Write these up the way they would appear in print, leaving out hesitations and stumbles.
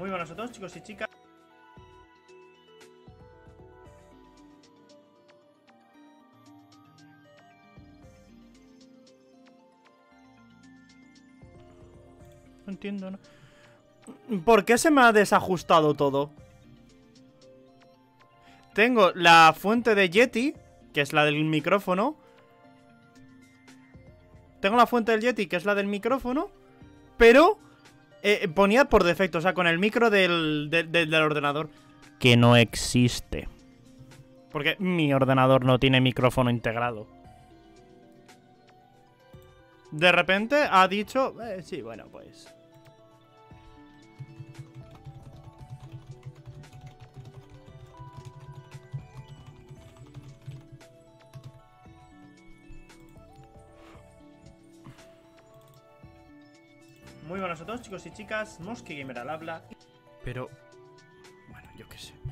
Muy buenas a todos, chicos y chicas. No entiendo, ¿no? ¿Por qué se me ha desajustado todo? Tengo la fuente de Yeti, que es la del micrófono. Tengo la fuente del Yeti, que es la del micrófono. Pero ponía por defecto, o sea, con el micro del ordenador, que no existe. Porque mi ordenador no tiene micrófono integrado. De repente ha dicho... sí, bueno, pues... Muy buenas a todos, chicos y chicas. Mosque Gamer al habla. Pero... bueno, yo qué sé.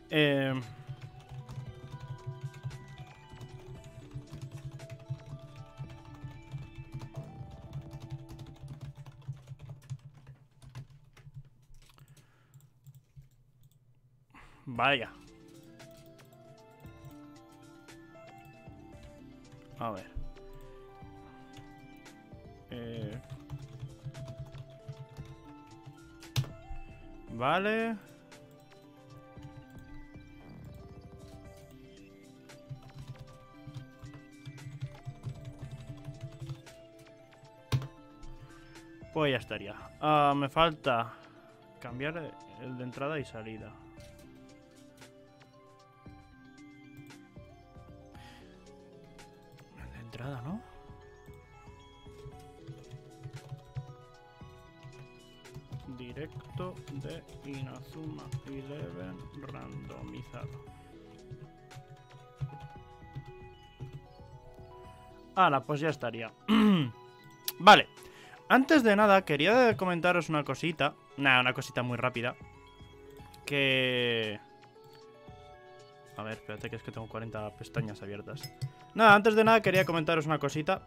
Vaya. A ver. Vale. Pues ya estaría. Me falta cambiar el de entrada y salida. El de entrada, ¿no? Directo de Inazuma Eleven randomizado. Ahora, pues ya estaría. Vale. Antes de nada, quería comentaros una cosita. Nada, una cosita muy rápida. Que... a ver, espérate que es que tengo 40 pestañas abiertas. Nada, antes de nada quería comentaros una cosita.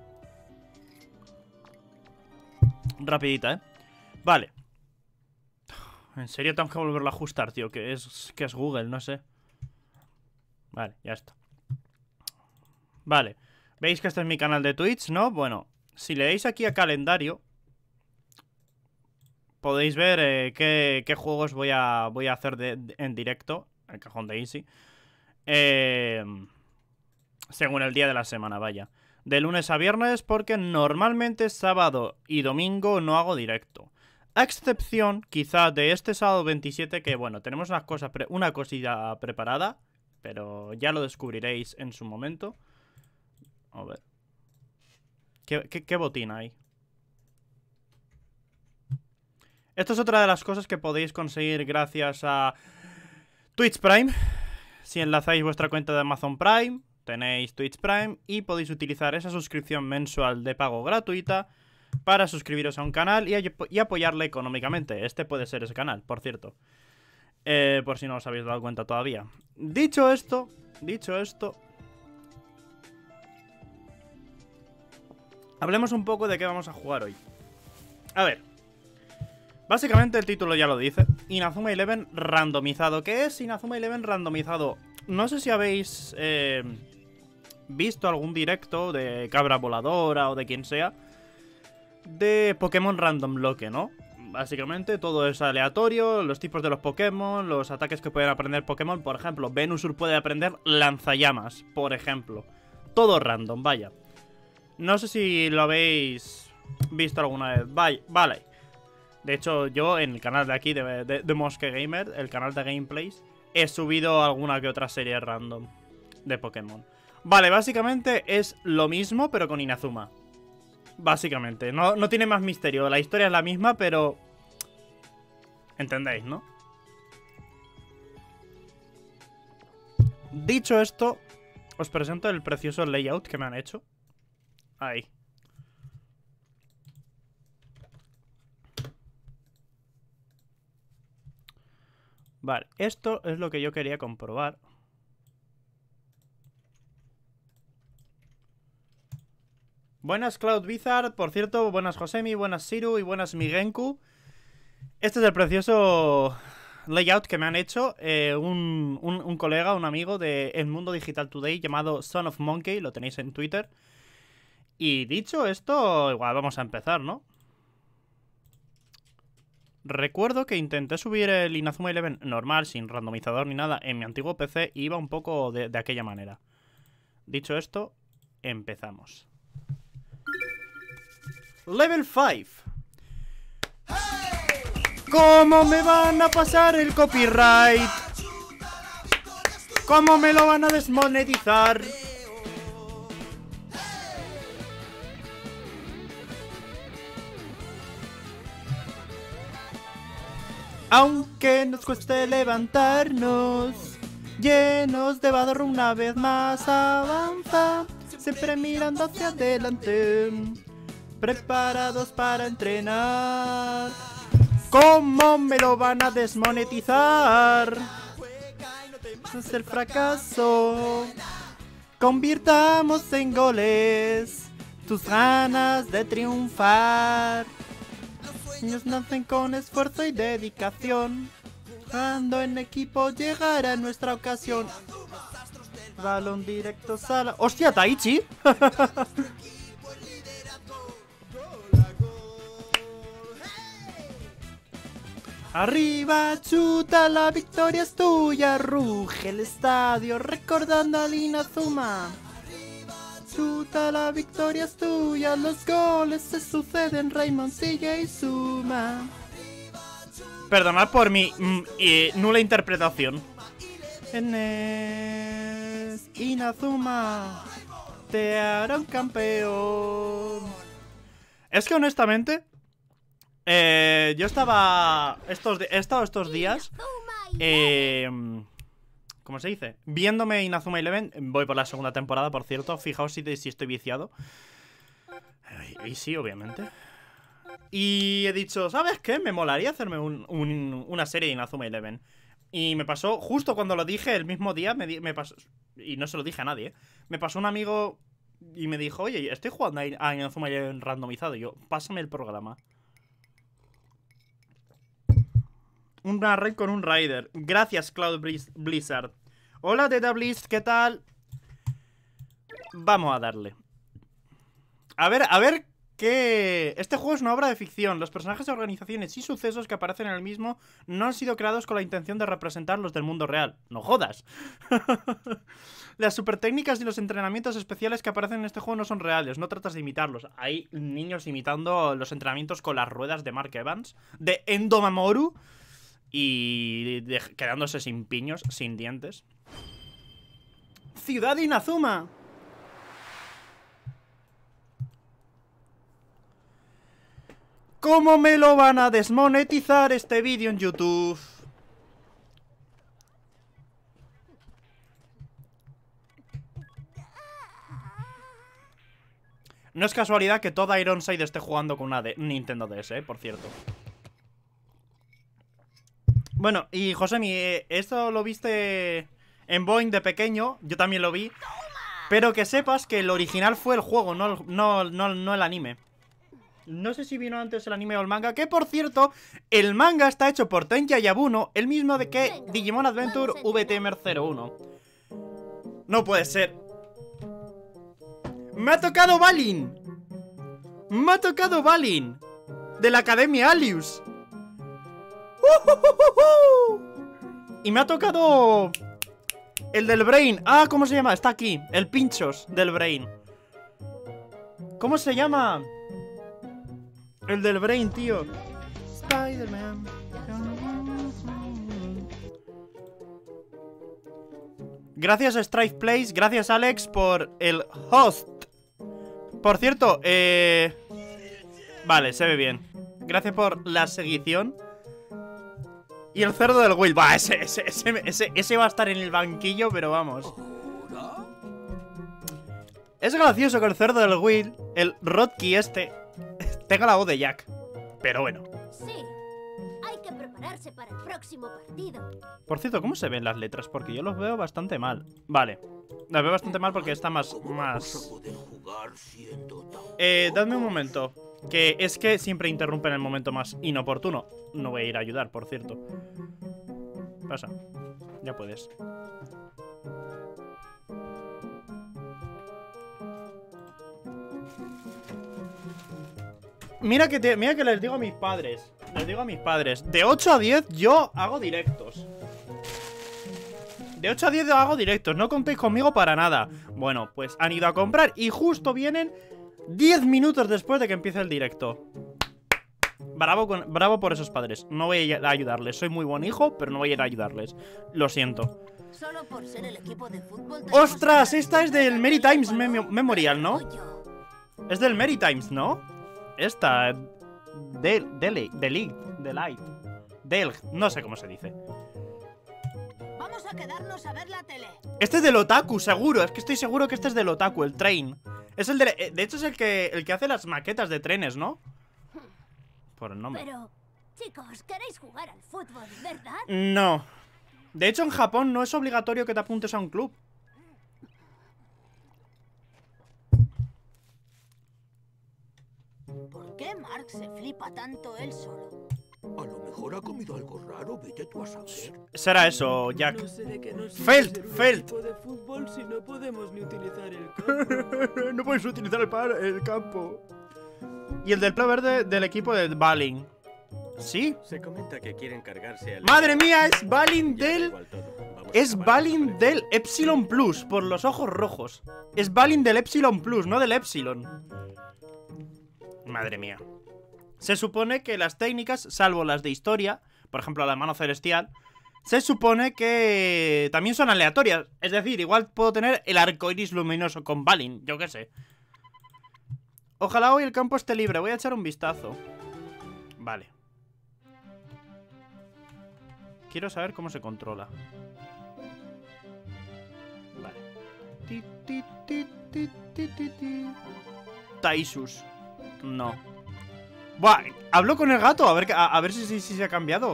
Rapidita, ¿eh? Vale. En serio tengo que volverlo a ajustar, tío. Que es Google, no sé. Vale, ya está. Vale. ¿Veis que este es mi canal de Twitch, no? Bueno, si le dais aquí a calendario, podéis ver qué juegos voy a hacer en directo. El cajón de Easy. Según el día de la semana, vaya. De lunes a viernes, porque normalmente sábado y domingo no hago directo. A excepción, quizá, de este sábado 27, que bueno, tenemos una cosilla preparada, pero ya lo descubriréis en su momento. A ver. ¿Qué botín hay? Esto es otra de las cosas que podéis conseguir gracias a Twitch Prime. Si enlazáis vuestra cuenta de Amazon Prime, tenéis Twitch Prime y podéis utilizar esa suscripción mensual de pago gratuita para suscribiros a un canal y apoyarle económicamente. Este puede ser ese canal, por cierto. Por si no os habéis dado cuenta todavía. Dicho esto, hablemos un poco de qué vamos a jugar hoy. A ver. Básicamente el título ya lo dice. Inazuma Eleven randomizado. ¿Qué es Inazuma Eleven randomizado? No sé si habéis visto algún directo de Cabra Voladora o de quien sea de Pokémon Random Bloque, ¿no? Básicamente todo es aleatorio, los tipos de los Pokémon, los ataques que pueden aprender Pokémon. Por ejemplo, Venusaur puede aprender lanzallamas, por ejemplo. Todo random, vaya. No sé si lo habéis visto alguna vez. Vale. De hecho, yo en el canal de aquí de Mosque Gamer, el canal de gameplays, he subido alguna que otra serie random de Pokémon. Vale, básicamente es lo mismo, pero con Inazuma. Básicamente, no tiene más misterio. La historia es la misma, pero... ¿entendéis, no? Dicho esto, os presento el precioso layout que me han hecho. Ahí. Vale, esto es lo que yo quería comprobar. Buenas Cloud Bizarre, por cierto, buenas Josemi, buenas Siru y buenas Migenku. Este es el precioso layout que me han hecho un colega, un amigo de El Mundo Digital Today llamado Son of Monkey, lo tenéis en Twitter. Y dicho esto, igual vamos a empezar, ¿no? Recuerdo que intenté subir el Inazuma Eleven normal, sin randomizador ni nada, en mi antiguo PC y iba un poco de aquella manera. Dicho esto, empezamos. Level 5. ¿Cómo me van a pasar el copyright? ¿Cómo me lo van a desmonetizar? Aunque nos cueste levantarnos, llenos de valor una vez más avanza, siempre mirando hacia adelante, preparados para entrenar. ¿Cómo me lo van a desmonetizar? Es el fracaso. Convirtamos en goles tus ganas de triunfar. Niños nacen con esfuerzo y dedicación. Jugando en equipo llegará nuestra ocasión. Balón directo sala. ¡Hostia, Taichi! Arriba, chuta, la victoria es tuya. Ruge el estadio recordando al Inazuma. Chuta, la victoria es tuya. Los goles se suceden. Raymond sigue y suma. Perdonad por mi nula interpretación. Inazuma te hará un campeón. Es que honestamente yo estaba he estado estos días ¿cómo se dice? Viéndome Inazuma Eleven. Voy por la segunda temporada, por cierto. Fijaos si estoy viciado. Y sí, obviamente. Y he dicho, ¿sabes qué? Me molaría hacerme una serie de Inazuma Eleven. Y me pasó, justo cuando lo dije, el mismo día, me pasó, y no se lo dije a nadie, me pasó un amigo y me dijo, oye, estoy jugando a Inazuma Eleven randomizado. Y yo, pásame el programa. Una raid con un Rider. Gracias, Cloud Blizzard. Hola, Data Blizz, ¿qué tal? Vamos a darle. A ver que este juego es una obra de ficción. Los personajes, organizaciones y sucesos que aparecen en el mismo no han sido creados con la intención de representar los del mundo real. ¡No jodas! Las super técnicas y los entrenamientos especiales que aparecen en este juego no son reales. No tratas de imitarlos. Hay niños imitando los entrenamientos con las ruedas de Mark Evans, de Endo Mamoru, y quedándose sin piños, sin dientes. ¡Ciudad Inazuma! ¿Cómo me lo van a desmonetizar este vídeo en YouTube? No es casualidad que toda Ironside esté jugando con una Nintendo DS, por cierto. Bueno, y Josemi, esto lo viste en Boeing de pequeño. Yo también lo vi. Pero que sepas que el original fue el juego, no el anime. No sé si vino antes el anime o el manga. Que por cierto, el manga está hecho por Tenya Yabuno, el mismo de que Digimon Adventure VTMR 01. No puede ser. ¡Me ha tocado Balin! ¡Me ha tocado Balin! De la Academia Alius. Y me ha tocado el del Brain. Ah, ¿cómo se llama? Está aquí. El Pinchos del Brain. ¿Cómo se llama? El del Brain, tío. Spider-Man. Gracias a Strife Place. Gracias, Alex, por el host. Por cierto, vale, se ve bien. Gracias por la seguición. Y el cerdo del Will. Bah, ese va a estar en el banquillo, pero vamos. Es gracioso que el cerdo del Will, el Rodkey este, tenga la voz de Jack. Pero bueno. Sí, hay que prepararse para el próximo partido. Por cierto, ¿cómo se ven las letras? Porque yo los veo bastante mal. Vale, las veo bastante mal porque está más... Dadme un momento. Que es que siempre interrumpen el momento más inoportuno. No voy a ir a ayudar, por cierto. Pasa. Ya puedes. Mira que les digo a mis padres. Les digo a mis padres. De 8 a 10 yo hago directos. De 8 a 10 hago directos. No contéis conmigo para nada. Bueno, pues han ido a comprar y justo vienen 10 minutos después de que empiece el directo. Bravo por esos padres. No voy a ir a ayudarles. Soy muy buen hijo, pero no voy a ir a ayudarles. Lo siento. Solo por ser el equipo de fútbol. ¡Ostras! Esta es del Mary Times Memorial, ¿no? Es del Mary Times, ¿no? Esta. Delite. No sé cómo se dice. Vamos a quedarnos a ver la tele. Este es del Otaku, seguro. Es que estoy seguro que este es del Otaku, el Train. Es el de hecho es el que hace las maquetas de trenes, ¿no? Por el nombre. Pero, chicos, queréis jugar al fútbol, ¿verdad? No. De hecho, en Japón no es obligatorio que te apuntes a un club. ¿Por qué Mark se flipa tanto él solo? A lo mejor ha comido algo raro, vete tú a saber. Será eso, Jack. No sé de qué nos Felt, sirve ser un Felt. equipo de fútbol si no podemos ni utilizar el campo. No puedes utilizar el campo. Y el del pelo verde del equipo de Balin. ¿Sí? Se comenta que quieren cargarse al... ¡Madre mía! Es Balin Ya da del... igual todo. Vamos a Es acabar Balin con esto. del Epsilon Plus. Por los ojos rojos. Es Balin del Epsilon Plus, no del Epsilon. Madre mía. Se supone que las técnicas, salvo las de historia, por ejemplo la mano celestial, se supone que también son aleatorias. Es decir, igual puedo tener el arco iris luminoso con Balin, yo qué sé. Ojalá hoy el campo esté libre, voy a echar un vistazo. Vale. Quiero saber cómo se controla. Vale. Ti, ti, ti, ti, ti, ti, ti. Taisus. No. Buah, hablo con el gato, a ver si se ha cambiado.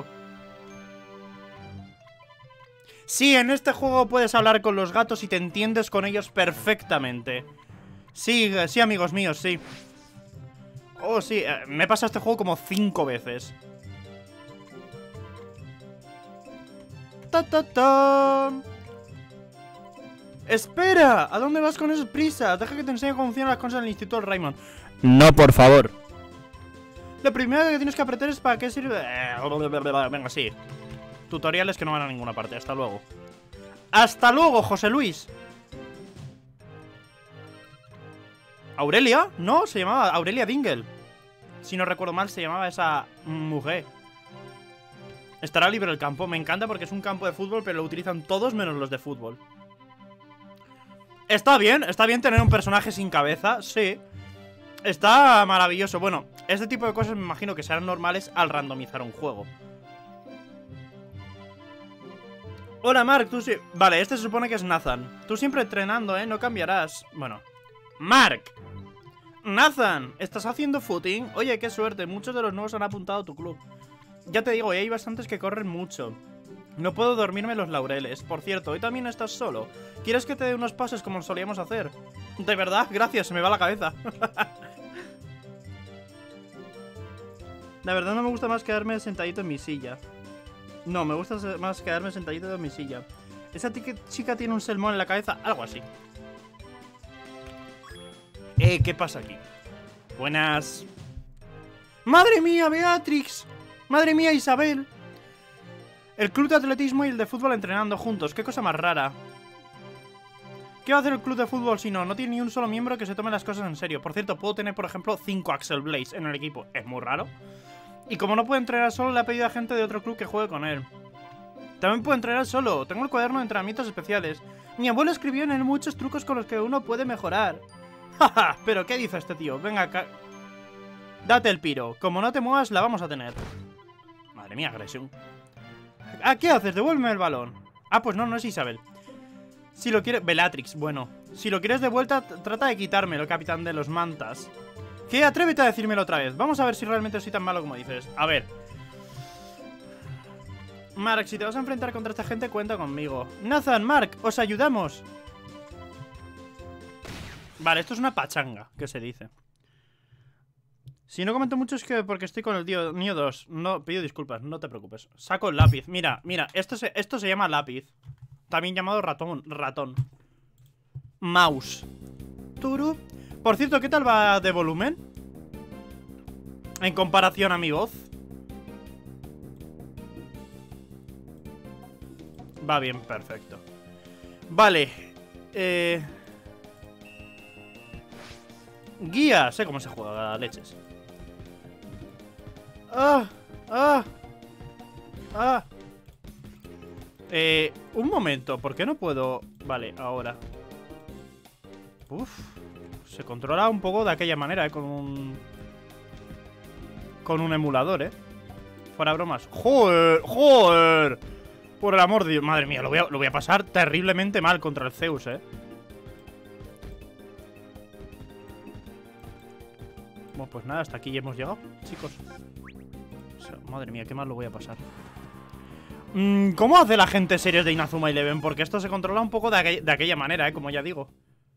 Sí, en este juego puedes hablar con los gatos y te entiendes con ellos perfectamente. Sí, sí, amigos míos, sí. Oh, sí, me he pasado este juego como 5 veces. Ta, ta, ta. ¡Espera! ¿A dónde vas con esa prisa? Deja que te enseñe cómo funcionan las cosas en el Instituto Raymond. No, por favor. Lo primero que tienes que apretar es para qué sirve... Venga, sí. Tutoriales que no van a ninguna parte. Hasta luego. ¡Hasta luego, José Luis! ¿Aurelia? No, se llamaba Aurelia Dingle. Si no recuerdo mal, se llamaba esa mujer. Estará libre el campo. Me encanta porque es un campo de fútbol, pero lo utilizan todos menos los de fútbol. Está bien tener un personaje sin cabeza, sí. Está maravilloso. Bueno, este tipo de cosas me imagino que serán normales al randomizar un juego. Hola, Mark, tú sí... Vale, este se supone que es Nathan. Tú siempre entrenando, ¿eh? No cambiarás. Bueno. Mark. Nathan, ¿estás haciendo footing? Oye, qué suerte. Muchos de los nuevos han apuntado a tu club. Ya te digo, y hay bastantes que corren mucho. No puedo dormirme en los laureles. Por cierto, hoy también estás solo. ¿Quieres que te dé unos pases como solíamos hacer? De verdad, gracias, se me va la cabeza. La verdad no me gusta más quedarme sentadito en mi silla. No, me gusta más quedarme sentadito en mi silla. Esa chica tiene un sermón en la cabeza, algo así. ¿Qué pasa aquí? Buenas. ¡Madre mía, Beatrix! ¡Madre mía, Isabel! El club de atletismo y el de fútbol entrenando juntos. ¡Qué cosa más rara! ¿Qué va a hacer el club de fútbol si no? No tiene ni un solo miembro que se tome las cosas en serio. Por cierto, puedo tener, por ejemplo, 5 Axel Blaze en el equipo. Es muy raro. Y como no puede entrenar solo, le ha pedido a gente de otro club que juegue con él. También puedo entrenar solo. Tengo el cuaderno de entrenamientos especiales. Mi abuelo escribió en él muchos trucos con los que uno puede mejorar. Jaja, pero ¿qué dice este tío? Venga acá. Date el piro. Como no te muevas, la vamos a tener. Madre mía, agresión. ¿Ah, qué haces? Devuélveme el balón. Ah, pues no, no es Isabel. Si lo quieres... Bellatrix, bueno. Si lo quieres de vuelta, trata de quitármelo, capitán de los mantas. ¿Qué? Atrévete a decírmelo otra vez. Vamos a ver si realmente soy tan malo como dices. A ver. Mark, si te vas a enfrentar contra esta gente, cuenta conmigo. Nathan, Mark, os ayudamos. Vale, esto es una pachanga, que se dice. Si no comento mucho es que porque estoy con el tío Nio 2. No, pido disculpas, no te preocupes. Saco el lápiz. Mira, esto se llama lápiz. También llamado ratón. Mouse. Turu. Por cierto, ¿qué tal va de volumen? En comparación a mi voz. Va bien, perfecto. Vale. Guía. Sé cómo se juega, leches. Un momento, ¿por qué no puedo? Vale, ahora. Uf. Se controla un poco de aquella manera, con un emulador, Fuera bromas. ¡Joder! Por el amor de Dios. Madre mía, lo voy a pasar terriblemente mal contra el Zeus, Bueno, pues nada, hasta aquí ya hemos llegado, chicos. Madre mía, qué mal lo voy a pasar. ¿Cómo hace la gente series de Inazuma Eleven? Porque esto se controla un poco de aquella manera, como ya digo.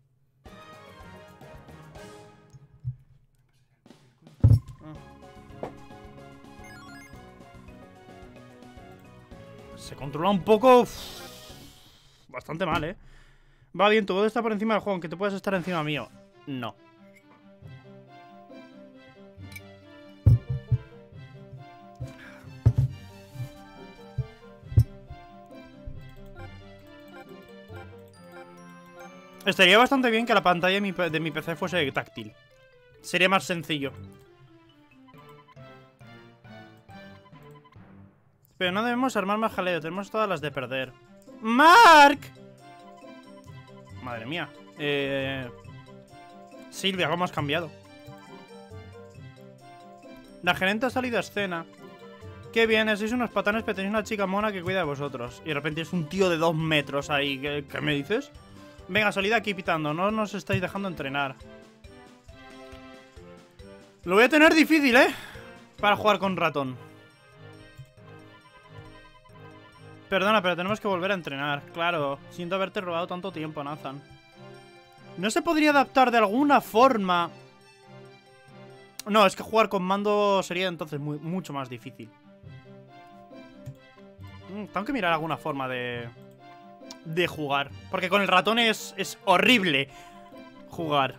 Se controla un poco... bastante mal, Va bien, todo está por encima del juego, aunque tú puedas estar encima mío. No. Estaría bastante bien que la pantalla de mi PC fuese táctil. Sería más sencillo. Pero no debemos armar más jaleo. Tenemos todas las de perder. ¡Mark! Madre mía. Silvia, ¿cómo has cambiado? La gerente ha salido a escena. Qué bien, sois unos patanes, pero tenéis una chica mona que cuida de vosotros. Y de repente es un tío de 2 metros ahí. ¿Qué me dices? Venga, salid aquí pitando. No nos estáis dejando entrenar. Lo voy a tener difícil, para jugar con ratón. Perdona, pero tenemos que volver a entrenar. Claro, siento haberte robado tanto tiempo, Nathan. ¿No se podría adaptar de alguna forma? No, es que jugar con mando sería entonces mucho más difícil. Tengo que mirar alguna forma de jugar. Porque con el ratón es horrible jugar.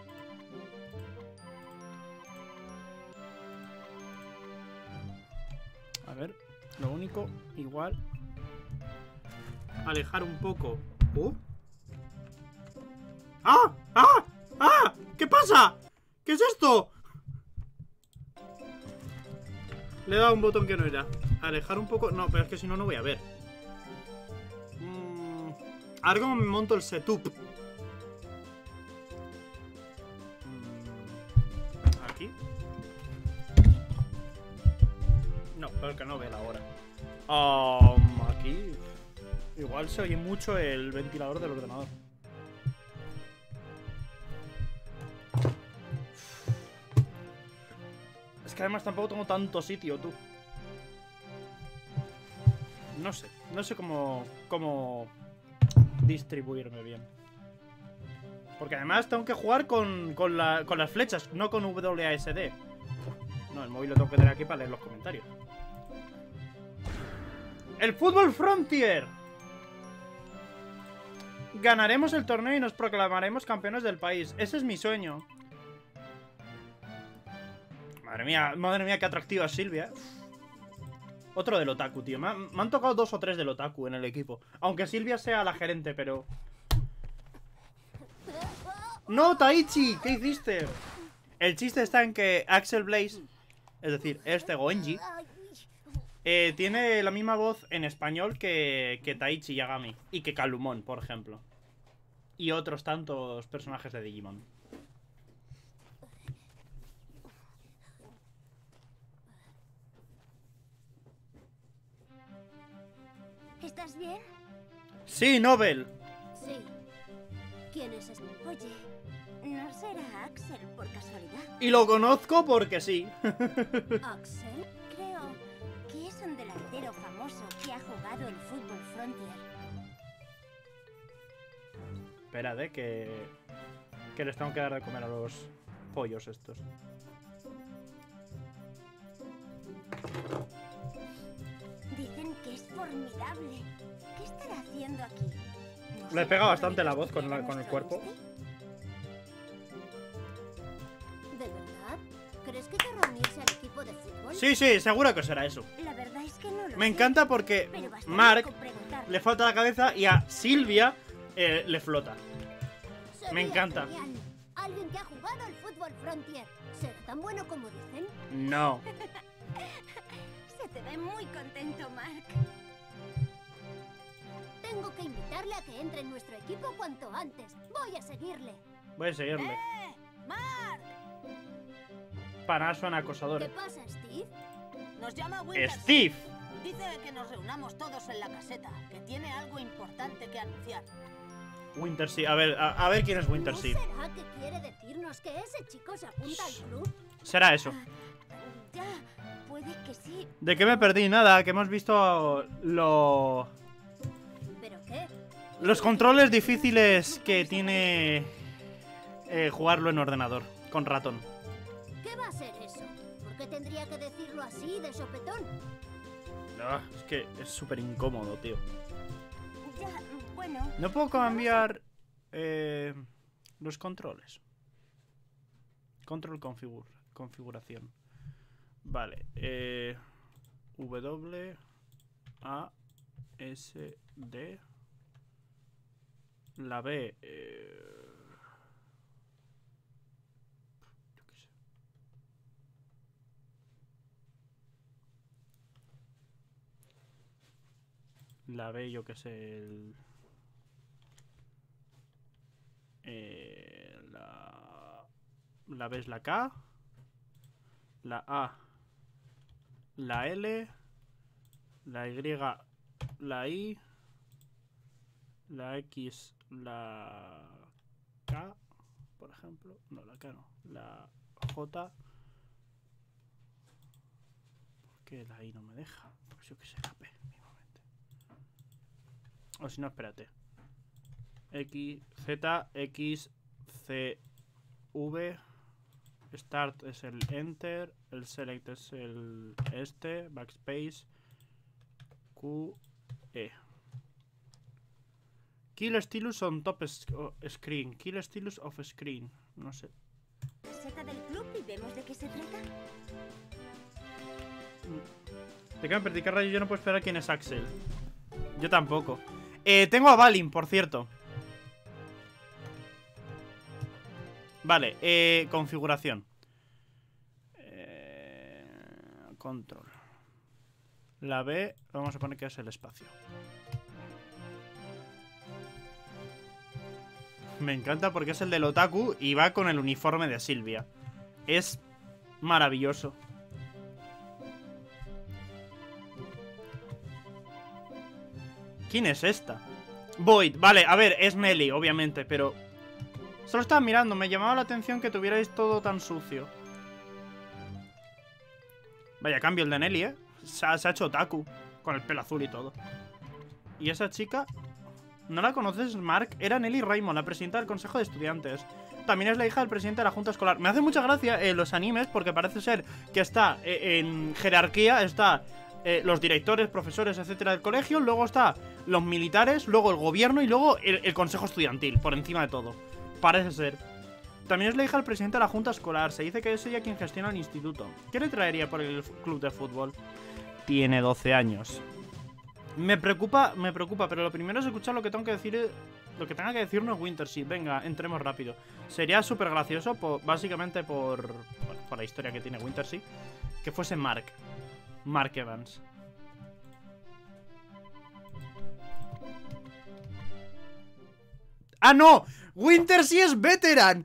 A ver, lo único, igual... alejar un poco. ¡Ah! ¡Ah! ¡Ah! ¿Qué pasa? ¿Qué es esto? Le he dado un botón que no era. Alejar un poco. No, pero es que si no, no voy a ver. A ver cómo me monto el setup. Aquí. No, pero que no ve la hora. Aquí. Igual se oye mucho el ventilador del ordenador. Es que además tampoco tengo tanto sitio, tú. No sé cómo distribuirme bien. Porque además tengo que jugar con las flechas, no con WASD. No, el móvil lo tengo que tener aquí para leer los comentarios. ¡El Fútbol Frontier! Ganaremos el torneo y nos proclamaremos campeones del país. Ese es mi sueño. Madre mía, qué atractiva es Silvia. Otro del otaku, tío. Me han tocado 2 o 3 del otaku en el equipo. Aunque Silvia sea la gerente, pero... ¡No, Taichi! ¿Qué hiciste? El chiste está en que Axel Blaze, es decir, Goenji, tiene la misma voz en español que Taichi Yagami. Y que Kalumon, por ejemplo. Y otros tantos personajes de Digimon. ¿Estás bien? Sí, Nobel. Sí. ¿Quién es ese? Oye, ¿no será Axel por casualidad? Y lo conozco porque sí. ¿Axel? Creo que es un delantero famoso que ha jugado el Fútbol Frontier. Espera, que les tengo que dar de comer a los pollos estos. Formidable. ¿Qué estará haciendo aquí? ¿No Le se pega va a bastante la reunir voz con nuestro el cuerpo. este? ¿De verdad? ¿Crees que querrá unirse al equipo de fútbol? Sí, sí, seguro que será eso. La verdad es que no lo Me sé, encanta porque pero bastante Mark con preguntarle. le falta la cabeza y a Silvia le flota. Sería Me encanta. genial. Alguien que ha jugado al fútbol Frontier. ¿Será tan bueno como dicen? No. Se te ve muy contento, Mark. Tengo que invitarle a que entre en nuestro equipo cuanto antes. Voy a seguirle. Voy a seguirle. ¡Mark! Para suena acosador. ¿Qué pasa, Steve? Nos llama Winter. Steve. Dice que nos reunamos todos en la caseta, que tiene algo importante que anunciar. Wintersea. A ver quién es ¿No Wintersea. será que quiere decirnos que ese chico se apunta al club? Será eso. Ya, puede que sí. ¿De qué me perdí? Nada, que hemos visto ¿Pero qué? los controles difíciles que tiene jugarlo en ordenador, con ratón. ¿Qué va a ser eso? ¿Por qué tendría que decirlo así, de sopetón? Es que es súper incómodo, tío. Ya, bueno. No puedo cambiar los controles. Control configuración. Vale. W A S D. La B. Yo qué sé. La B, yo qué sé. La B es la K. La A. La L. La Y. La I. La X. La K. Por ejemplo. No, la K no. La J. ¿Por qué la I no me deja? Pues yo que sé, la P, mismamente. O si no, espérate. X, Z, X, C, V. Start es el Enter. El Select es el Backspace. Q, E. Kill Stylus on top screen. Kill Stylus off screen. No sé. Caseta del club y vemos de qué se trata. ¿De qué me perdí? ¿Qué rayo? Yo no puedo esperar quién es Axel. Yo tampoco. Tengo a Balin, por cierto. Vale, configuración. Control. La B, vamos a poner que es el espacio. Me encanta porque es el del otaku y va con el uniforme de Silvia. Es maravilloso. ¿Quién es esta? Void, vale, a ver, es Nelly, obviamente, pero... Solo estaba mirando, me llamaba la atención que tuvierais todo tan sucio. Vaya cambio el de Nelly, ¿eh? Se ha hecho otaku, con el pelo azul y todo. ¿Y esa chica? ¿No la conoces, Mark? Era Nelly Raymond, la presidenta del consejo de estudiantes. También es la hija del presidente de la junta escolar. Me hace mucha gracia los animes porque parece ser que está en jerarquía, está... los directores, profesores, etcétera del colegio. Luego está los militares, luego el gobierno y luego el consejo estudiantil, por encima de todo. Parece ser. También es la hija del presidente de la junta escolar. Se dice que es ella quien gestiona el instituto. ¿Qué le traería por el club de fútbol? Tiene 12 años. Me preocupa, pero lo primero es escuchar lo que tengo que decir. Lo que tenga que decirnos Wintersea. Venga, entremos rápido. Sería súper gracioso, básicamente por la historia que tiene Wintersea, que fuese Mark Evans. ¡Ah, no! ¡Wintersea es veteran!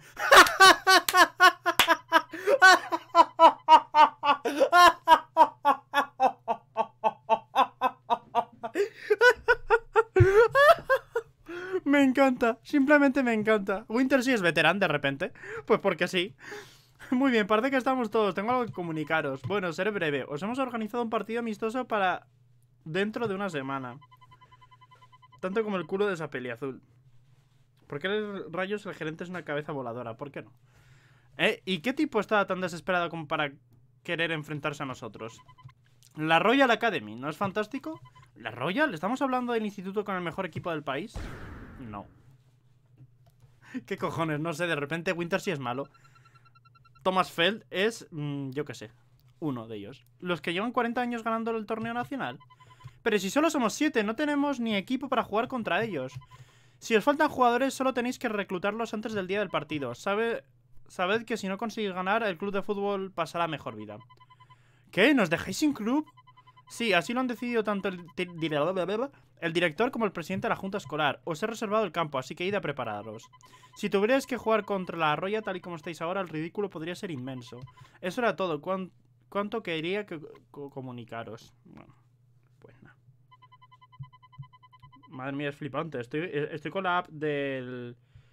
Me encanta, simplemente me encanta. Wintersea es veterán de repente. Pues porque sí. Muy bien, parece que estamos todos. Tengo algo que comunicaros. Bueno, seré breve. Os hemos organizado un partido amistoso para dentro de una semana. Tanto como el culo de esa peli azul. ¿Por qué rayos el gerente es una cabeza voladora? ¿Por qué no? ¿Y qué tipo está tan desesperado como para querer enfrentarse a nosotros? La Royal Academy, ¿no es fantástico? ¿La Royal? ¿Estamos hablando del instituto con el mejor equipo del país? No. ¿Qué cojones? No sé, de repente Winter sí es malo. Thomas Feld es, yo qué sé, uno de ellos. Los que llevan 40 años ganando el torneo nacional. Pero si solo somos 7, no tenemos ni equipo para jugar contra ellos. Si os faltan jugadores, solo tenéis que reclutarlos antes del día del partido. Sabed que si no conseguís ganar, el club de fútbol pasará mejor vida. ¿Qué? ¿Nos dejáis sin club? Sí, así lo han decidido tanto el director como el presidente de la junta escolar. Os he reservado el campo, así que id a prepararos. Si tuvierais que jugar contra la Arroya tal y como estáis ahora, el ridículo podría ser inmenso. Eso era todo. ¿Cuánto quería comunicaros? Bueno, pues nada. Madre mía, es flipante. Estoy con la app de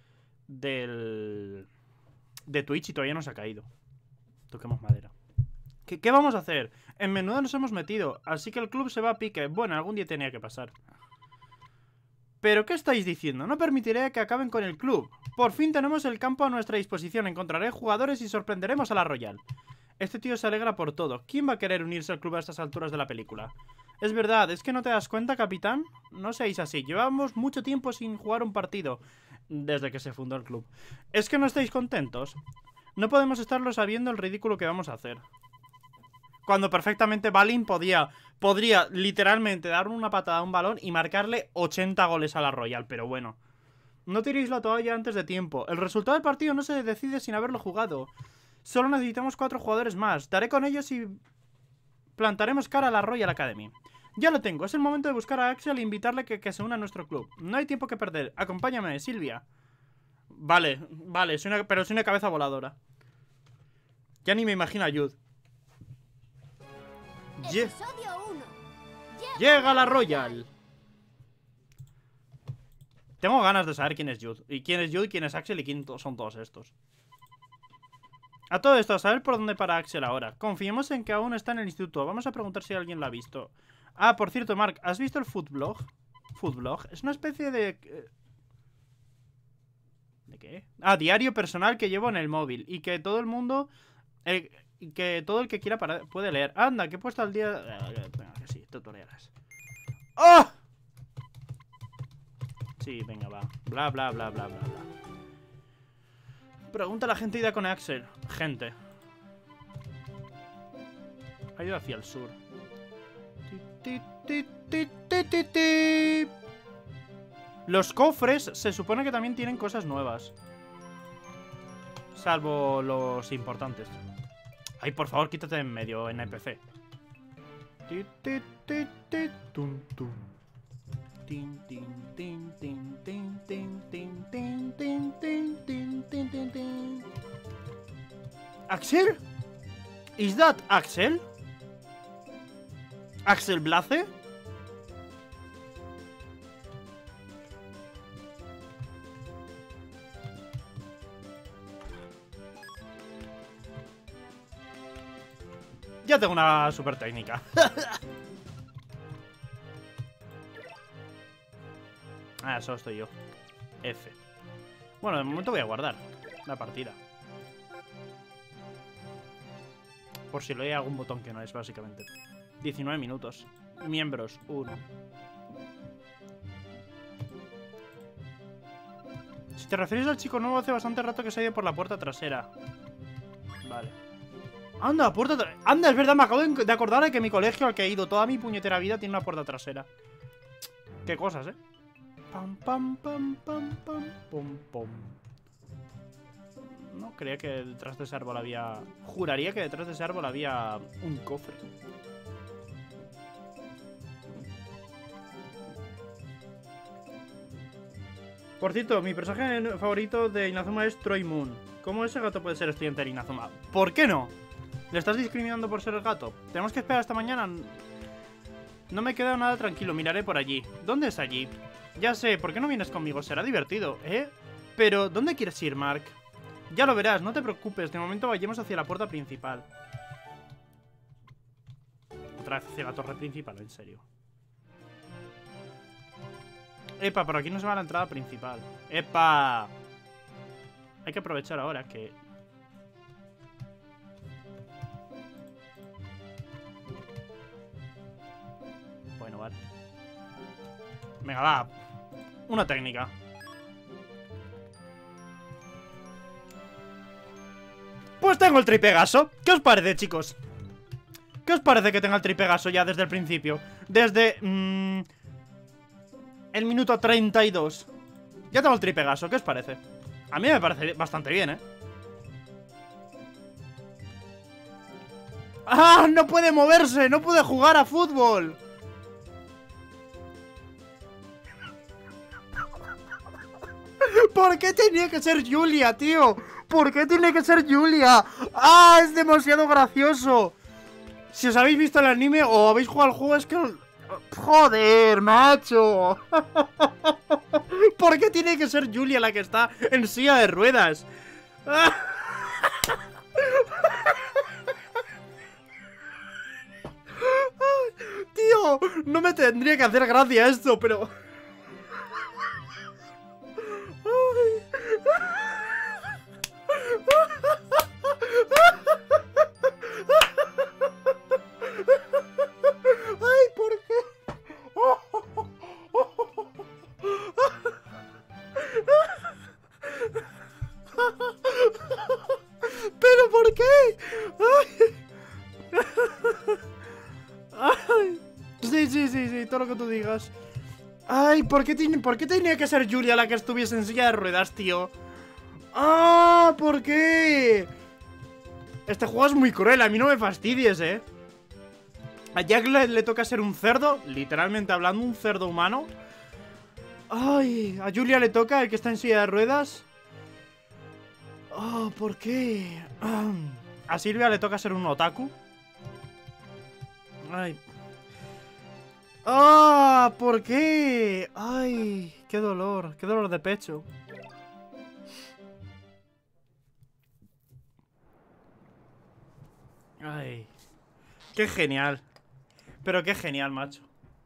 Twitch y todavía no se ha caído. Toquemos madera. ¿Qué vamos a hacer? En menudo nos hemos metido, así que el club se va a pique. Bueno, algún día tenía que pasar. ¿Pero qué estáis diciendo? No permitiré que acaben con el club. Por fin tenemos el campo a nuestra disposición. Encontraré jugadores y sorprenderemos a la Royal. Este tío se alegra por todo. ¿Quién va a querer unirse al club a estas alturas de la película? Es verdad, ¿es que no te das cuenta, capitán? No seáis así. Llevamos mucho tiempo sin jugar un partido desde que se fundó el club. ¿Es que no estáis contentos? No podemos estarlo sabiendo el ridículo que vamos a hacer. Cuando perfectamente Balin podría literalmente dar una patada a un balón y marcarle 80 goles a la Royal. Pero bueno, no tiréis la toalla antes de tiempo. El resultado del partido no se decide sin haberlo jugado. Solo necesitamos 4 jugadores más. Daré con ellos y plantaremos cara a la Royal Academy. Ya lo tengo, es el momento de buscar a Axel e invitarle que se una a nuestro club. No hay tiempo que perder. Acompáñame, Silvia. Vale, pero soy una cabeza voladora. Ya ni me imagino a Jude. Episodio 1. Llega la Royal. Tengo ganas de saber quién es Jude. Y quién es Jude, quién es Axel y quién son todos estos. A todo esto, a saber por dónde para Axel ahora. Confiemos en que aún está en el instituto. Vamos a preguntar si alguien lo ha visto. Ah, por cierto, Mark, ¿has visto el Foodblog? Foodblog es una especie de... ¿De qué? Ah, diario personal que llevo en el móvil. Y que todo el mundo... que todo el que quiera puede leer. Anda, que he puesto al día... Venga, que sí, tutoriales. ¡Oh! Sí, venga, va. Bla, bla, bla, bla, bla, bla. Pregunta a la gente ida con Axel. Gente. Ha ido hacia el sur. Los cofres se supone que también tienen cosas nuevas. Salvo los importantes. Ay, por favor, quítate de en medio, NPC. ¿Axel? ¿Is that Axel? ¿Axel Blaze? Ya tengo una super técnica. Ah, solo estoy yo. F. Bueno, de momento voy a guardar la partida. Por si lo hay algún botón que no es, básicamente. 19 minutos. Miembros, 1. Si te refieres al chico nuevo, hace bastante rato que se ha ido por la puerta trasera. Vale. Anda, puerta trasera. Anda, es verdad, me acabo de acordar de que mi colegio al que he ido toda mi puñetera vida tiene una puerta trasera. Qué cosas, ¿eh? Pam, pam, pam, pam, pam, pum, pum. No creía que detrás de ese árbol había... Juraría que detrás de ese árbol había un cofre. Por cierto, mi personaje favorito de Inazuma es Troy Moon. ¿Cómo ese gato puede ser estudiante de Inazuma? ¿Por qué no? ¿Le estás discriminando por ser el gato? ¿Tenemos que esperar hasta mañana? No me queda nada tranquilo, miraré por allí. ¿Dónde es allí? Ya sé, ¿por qué no vienes conmigo? Será divertido, ¿eh? Pero, ¿dónde quieres ir, Mark? Ya lo verás, no te preocupes. De momento vayamos hacia la puerta principal. Otra vez hacia la torre principal, en serio. Epa, por aquí no se va a la entrada principal. ¡Epa! Hay que aprovechar ahora que... Bueno, vale. Venga, va. Una técnica. Pues tengo el tripegaso. ¿Qué os parece, chicos? ¿Qué os parece que tenga el tripegaso ya desde el principio? Desde... el minuto 32. Ya tengo el tripegaso. ¿Qué os parece? A mí me parece bastante bien, ¿eh? ¡Ah! ¡No puede moverse! ¡No puede jugar a fútbol! ¿Por qué tenía que ser Julia, tío? ¿Por qué tiene que ser Julia? ¡Ah! Es demasiado gracioso. Si os habéis visto el anime o habéis jugado al juego, es que... ¡Joder, macho! ¿Por qué tiene que ser Julia la que está en silla de ruedas? Tío, no me tendría que hacer gracia esto, pero... Ay, ¿por qué? ¿Pero por qué? Ay. Sí, todo lo que tú digas. Ay, ¿por qué tenía que ser Julia la que estuviese en silla de ruedas, tío? ¡Ah! ¿Por qué? Este juego es muy cruel, a mí no me fastidies, ¿eh? A Jack le toca ser un cerdo, literalmente hablando, un cerdo humano. Ay, a Julia le toca el que está en silla de ruedas. Oh, ¿por qué? A Silvia le toca ser un otaku. Ay. ¡Ah! ¿Por qué? ¡Ay! ¡Qué dolor de pecho! ¡Ay! ¡Qué genial! Pero qué genial, macho.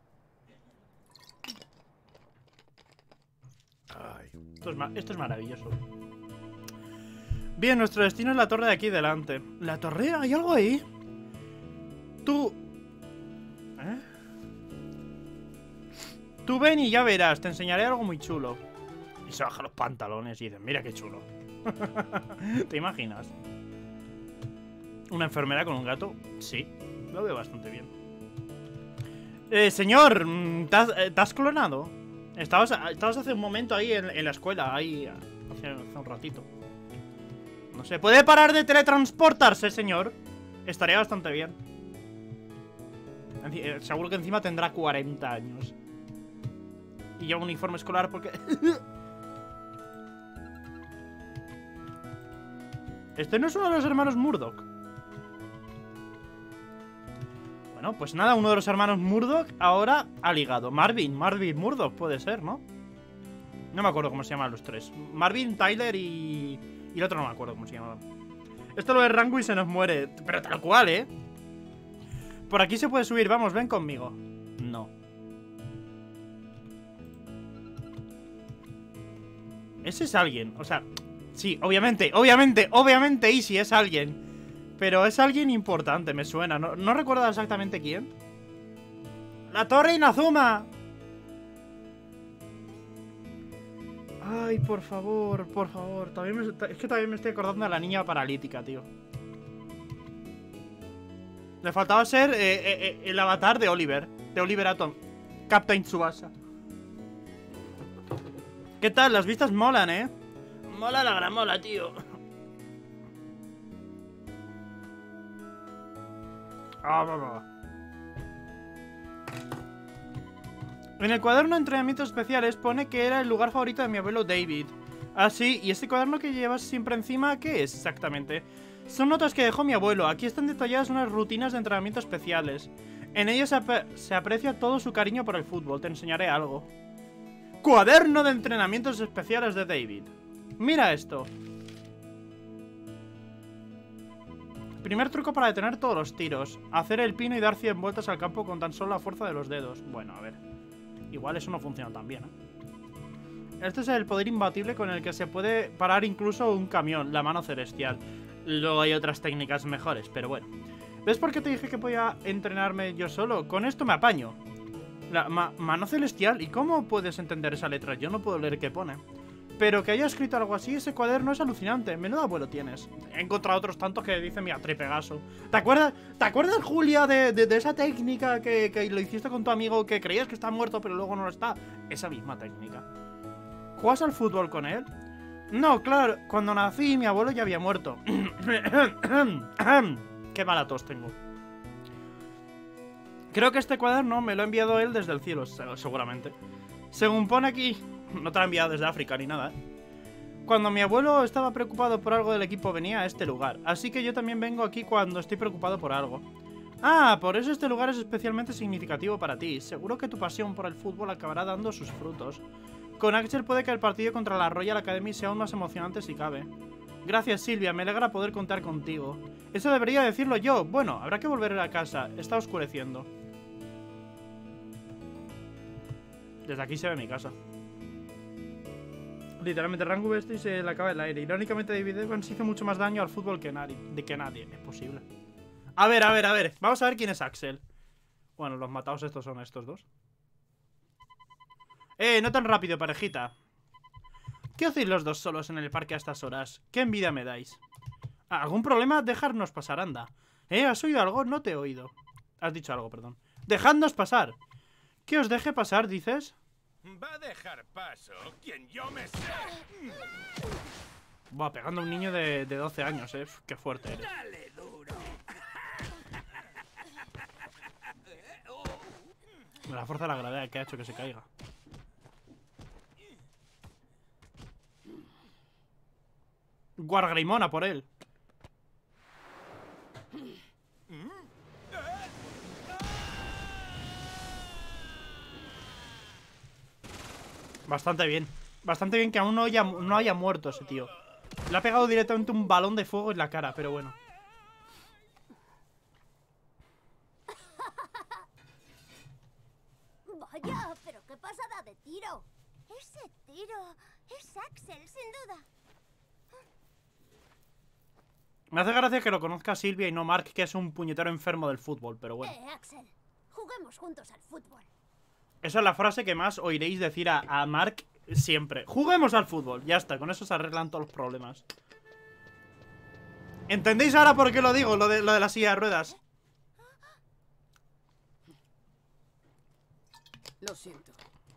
Ay, esto es maravilloso. Bien, nuestro destino es la torre de aquí delante. ¿La torre? ¿Hay algo ahí? Tú... ¿eh? Tú ven y ya verás, te enseñaré algo muy chulo. Y se baja los pantalones y dice, mira qué chulo. ¿Te imaginas? ¿Una enfermera con un gato? Sí, lo veo bastante bien. Señor, ¿te has clonado? Estabas hace un momento ahí en la escuela, ahí hace un ratito. No sé, ¿puede parar de teletransportarse, señor? Estaría bastante bien. Seguro que encima tendrá 40 años. Y lleva un uniforme escolar porque... Este no es uno de los hermanos Murdoch. Bueno, pues nada, uno de los hermanos Murdoch ahora ha ligado. Marvin Murdoch puede ser, ¿no? No me acuerdo cómo se llaman los tres. Marvin, Tyler y el otro no me acuerdo cómo se llamaba. Esto lo de Rango y se nos muere. Pero tal cual, ¿eh? Por aquí se puede subir, vamos, ven conmigo. No. Ese es alguien, o sea... Sí, obviamente, Easy es alguien. Pero es alguien importante, me suena. No recuerdo exactamente quién. ¡La Torre Inazuma! Ay, por favor. Es que también me estoy acordando de la niña paralítica, tío. Le faltaba ser el avatar de Oliver. De Oliver Atom. Captain Tsubasa. ¿Qué tal? Las vistas molan, ¿eh? Mola la gramola, tío. En el cuaderno de entrenamientos especiales pone que era el lugar favorito de mi abuelo David. Ah, sí, ¿y este cuaderno que llevas siempre encima qué es exactamente? Son notas que dejó mi abuelo. Aquí están detalladas unas rutinas de entrenamiento especiales. En ellas se aprecia todo su cariño por el fútbol. Te enseñaré algo. Cuaderno de entrenamientos especiales de David. Mira esto. Primer truco para detener todos los tiros. Hacer el pino y dar 100 vueltas al campo con tan solo la fuerza de los dedos. Bueno, a ver. Igual eso no funciona tan bien, ¿eh? Este es el poder imbatible con el que se puede parar incluso un camión, la mano celestial. Luego hay otras técnicas mejores, pero bueno. ¿Ves por qué te dije que podía entrenarme yo solo? Con esto me apaño. Mano celestial. ¿Y cómo puedes entender esa letra? Yo no puedo leer qué pone. Pero que haya escrito algo así, ese cuaderno es alucinante. Menudo abuelo tienes. He encontrado otros tantos que dicen, mira, Tripegaso. ¿Te acuerdas, Julia, de esa técnica que lo hiciste con tu amigo que creías que está muerto pero luego no lo está? Esa misma técnica. ¿Juegas al fútbol con él? No, claro, cuando nací mi abuelo ya había muerto. Qué mala tos tengo. Creo que este cuaderno me lo ha enviado él desde el cielo, seguramente. Según pone aquí... No te lo ha enviado desde África ni nada, ¿eh? Cuando mi abuelo estaba preocupado por algo del equipo venía a este lugar. Así que yo también vengo aquí cuando estoy preocupado por algo. Ah, por eso este lugar es especialmente significativo para ti. Seguro que tu pasión por el fútbol acabará dando sus frutos. Con Axel puede que el partido contra la Royal Academy sea aún más emocionante si cabe. Gracias, Silvia, me alegra poder contar contigo. Eso debería decirlo yo. Bueno, habrá que volver a casa. Está oscureciendo. Desde aquí se ve mi casa. Literalmente, Rangu este y se le acaba el aire. Irónicamente, David Evans hizo mucho más daño al fútbol que nadie. Es posible. A ver. Vamos a ver quién es Axel. Bueno, los matados estos son estos dos. No tan rápido, parejita. ¿Qué hacéis los dos solos en el parque a estas horas? ¿Qué envidia me dais? ¿Algún problema? Dejarnos pasar, anda. ¿Has oído algo? No te he oído. Has dicho algo, perdón. Dejadnos pasar. ¿Que os deje pasar, dices? Va a dejar paso quien yo me sé. Buah, pegando a un niño de 12 años, qué fuerte eres. Dale duro. La fuerza de la gravedad que ha hecho que se caiga. Guargrimona por él. Bastante bien. Bastante bien que aún no haya muerto ese tío. Le ha pegado directamente un balón de fuego en la cara, pero bueno. Vaya, pero qué pasada de tiro. Ese tiro es Axel, sin duda. Me hace gracia que lo conozca Silvia y no Mark, que es un puñetero enfermo del fútbol, pero bueno. Axel, juguemos juntos al fútbol. Esa es la frase que más oiréis decir a Mark siempre. Juguemos al fútbol. Ya está, con eso se arreglan todos los problemas. ¿Entendéis ahora por qué lo digo? Lo de la silla de ruedas. Lo siento.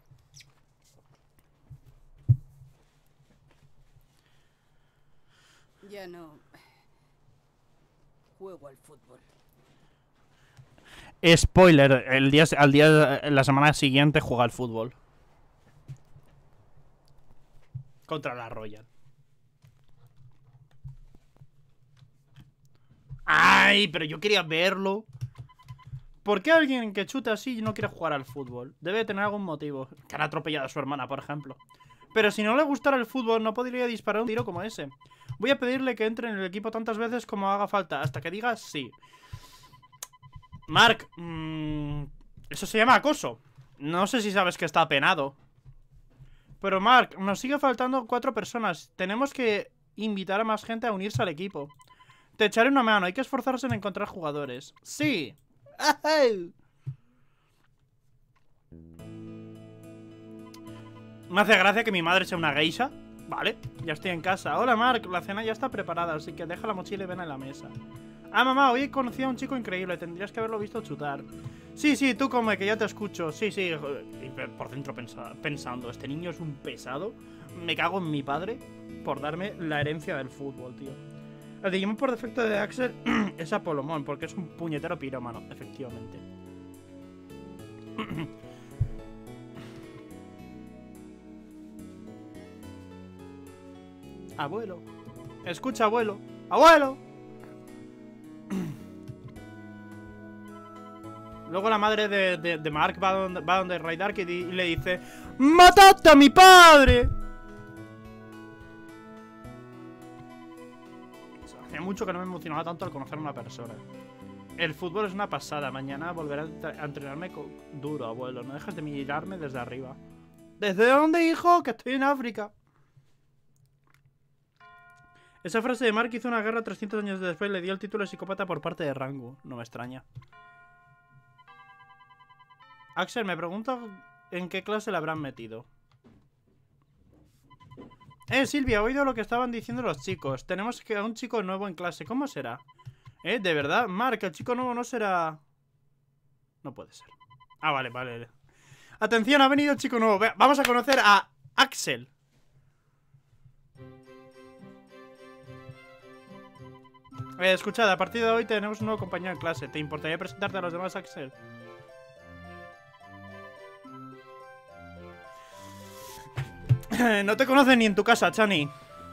Ya no juego al fútbol. Spoiler, la semana siguiente juega al fútbol. Contra la Royal. ¡Ay! Pero yo quería verlo. ¿Por qué alguien que chuta así no quiere jugar al fútbol? Debe tener algún motivo. Que han atropellado a su hermana, por ejemplo. Pero si no le gustara el fútbol, no podría disparar un tiro como ese. Voy a pedirle que entre en el equipo tantas veces como haga falta, hasta que diga sí. Mark, eso se llama acoso. No sé si sabes que está penado. Pero Mark, nos sigue faltando 4 personas. Tenemos que invitar a más gente a unirse al equipo. Te echaré una mano, hay que esforzarse en encontrar jugadores. Sí. Me hace gracia que mi madre sea una geisha. Vale, ya estoy en casa. Hola Mark, la cena ya está preparada, así que deja la mochila y ven a la mesa. Ah, mamá, hoy he conocido a un chico increíble. Tendrías que haberlo visto chutar. Sí, tú come, que ya te escucho. Sí. Y por dentro pensando, este niño es un pesado. Me cago en mi padre por darme la herencia del fútbol, tío. El Digimon por defecto de Axel es Apolomon, porque es un puñetero pirómano, efectivamente. Abuelo. Escucha, abuelo. ¡Abuelo! Luego la madre de Mark va donde Raydark y le dice: ¡mataste a mi padre! Hacía mucho que no me emocionaba tanto al conocer a una persona. El fútbol es una pasada. Mañana volveré a entrenarme duro, abuelo. No dejes de mirarme desde arriba. ¿Desde dónde, hijo? Que estoy en África. Esa frase de Mark hizo una guerra 300 años después y le dio el título de psicópata por parte de Rangu. No me extraña. Axel, me pregunto en qué clase le habrán metido. Silvia, he oído lo que estaban diciendo los chicos. Tenemos a un chico nuevo en clase. ¿Cómo será? ¿De verdad? Mark, el chico nuevo no será... No puede ser. Ah, vale, vale. Atención, ha venido el chico nuevo. Vamos a conocer a Axel. Escuchad, a partir de hoy tenemos un nuevo compañero en clase. ¿Te importaría presentarte a los demás, Axel? No te conocen ni en tu casa, Chani.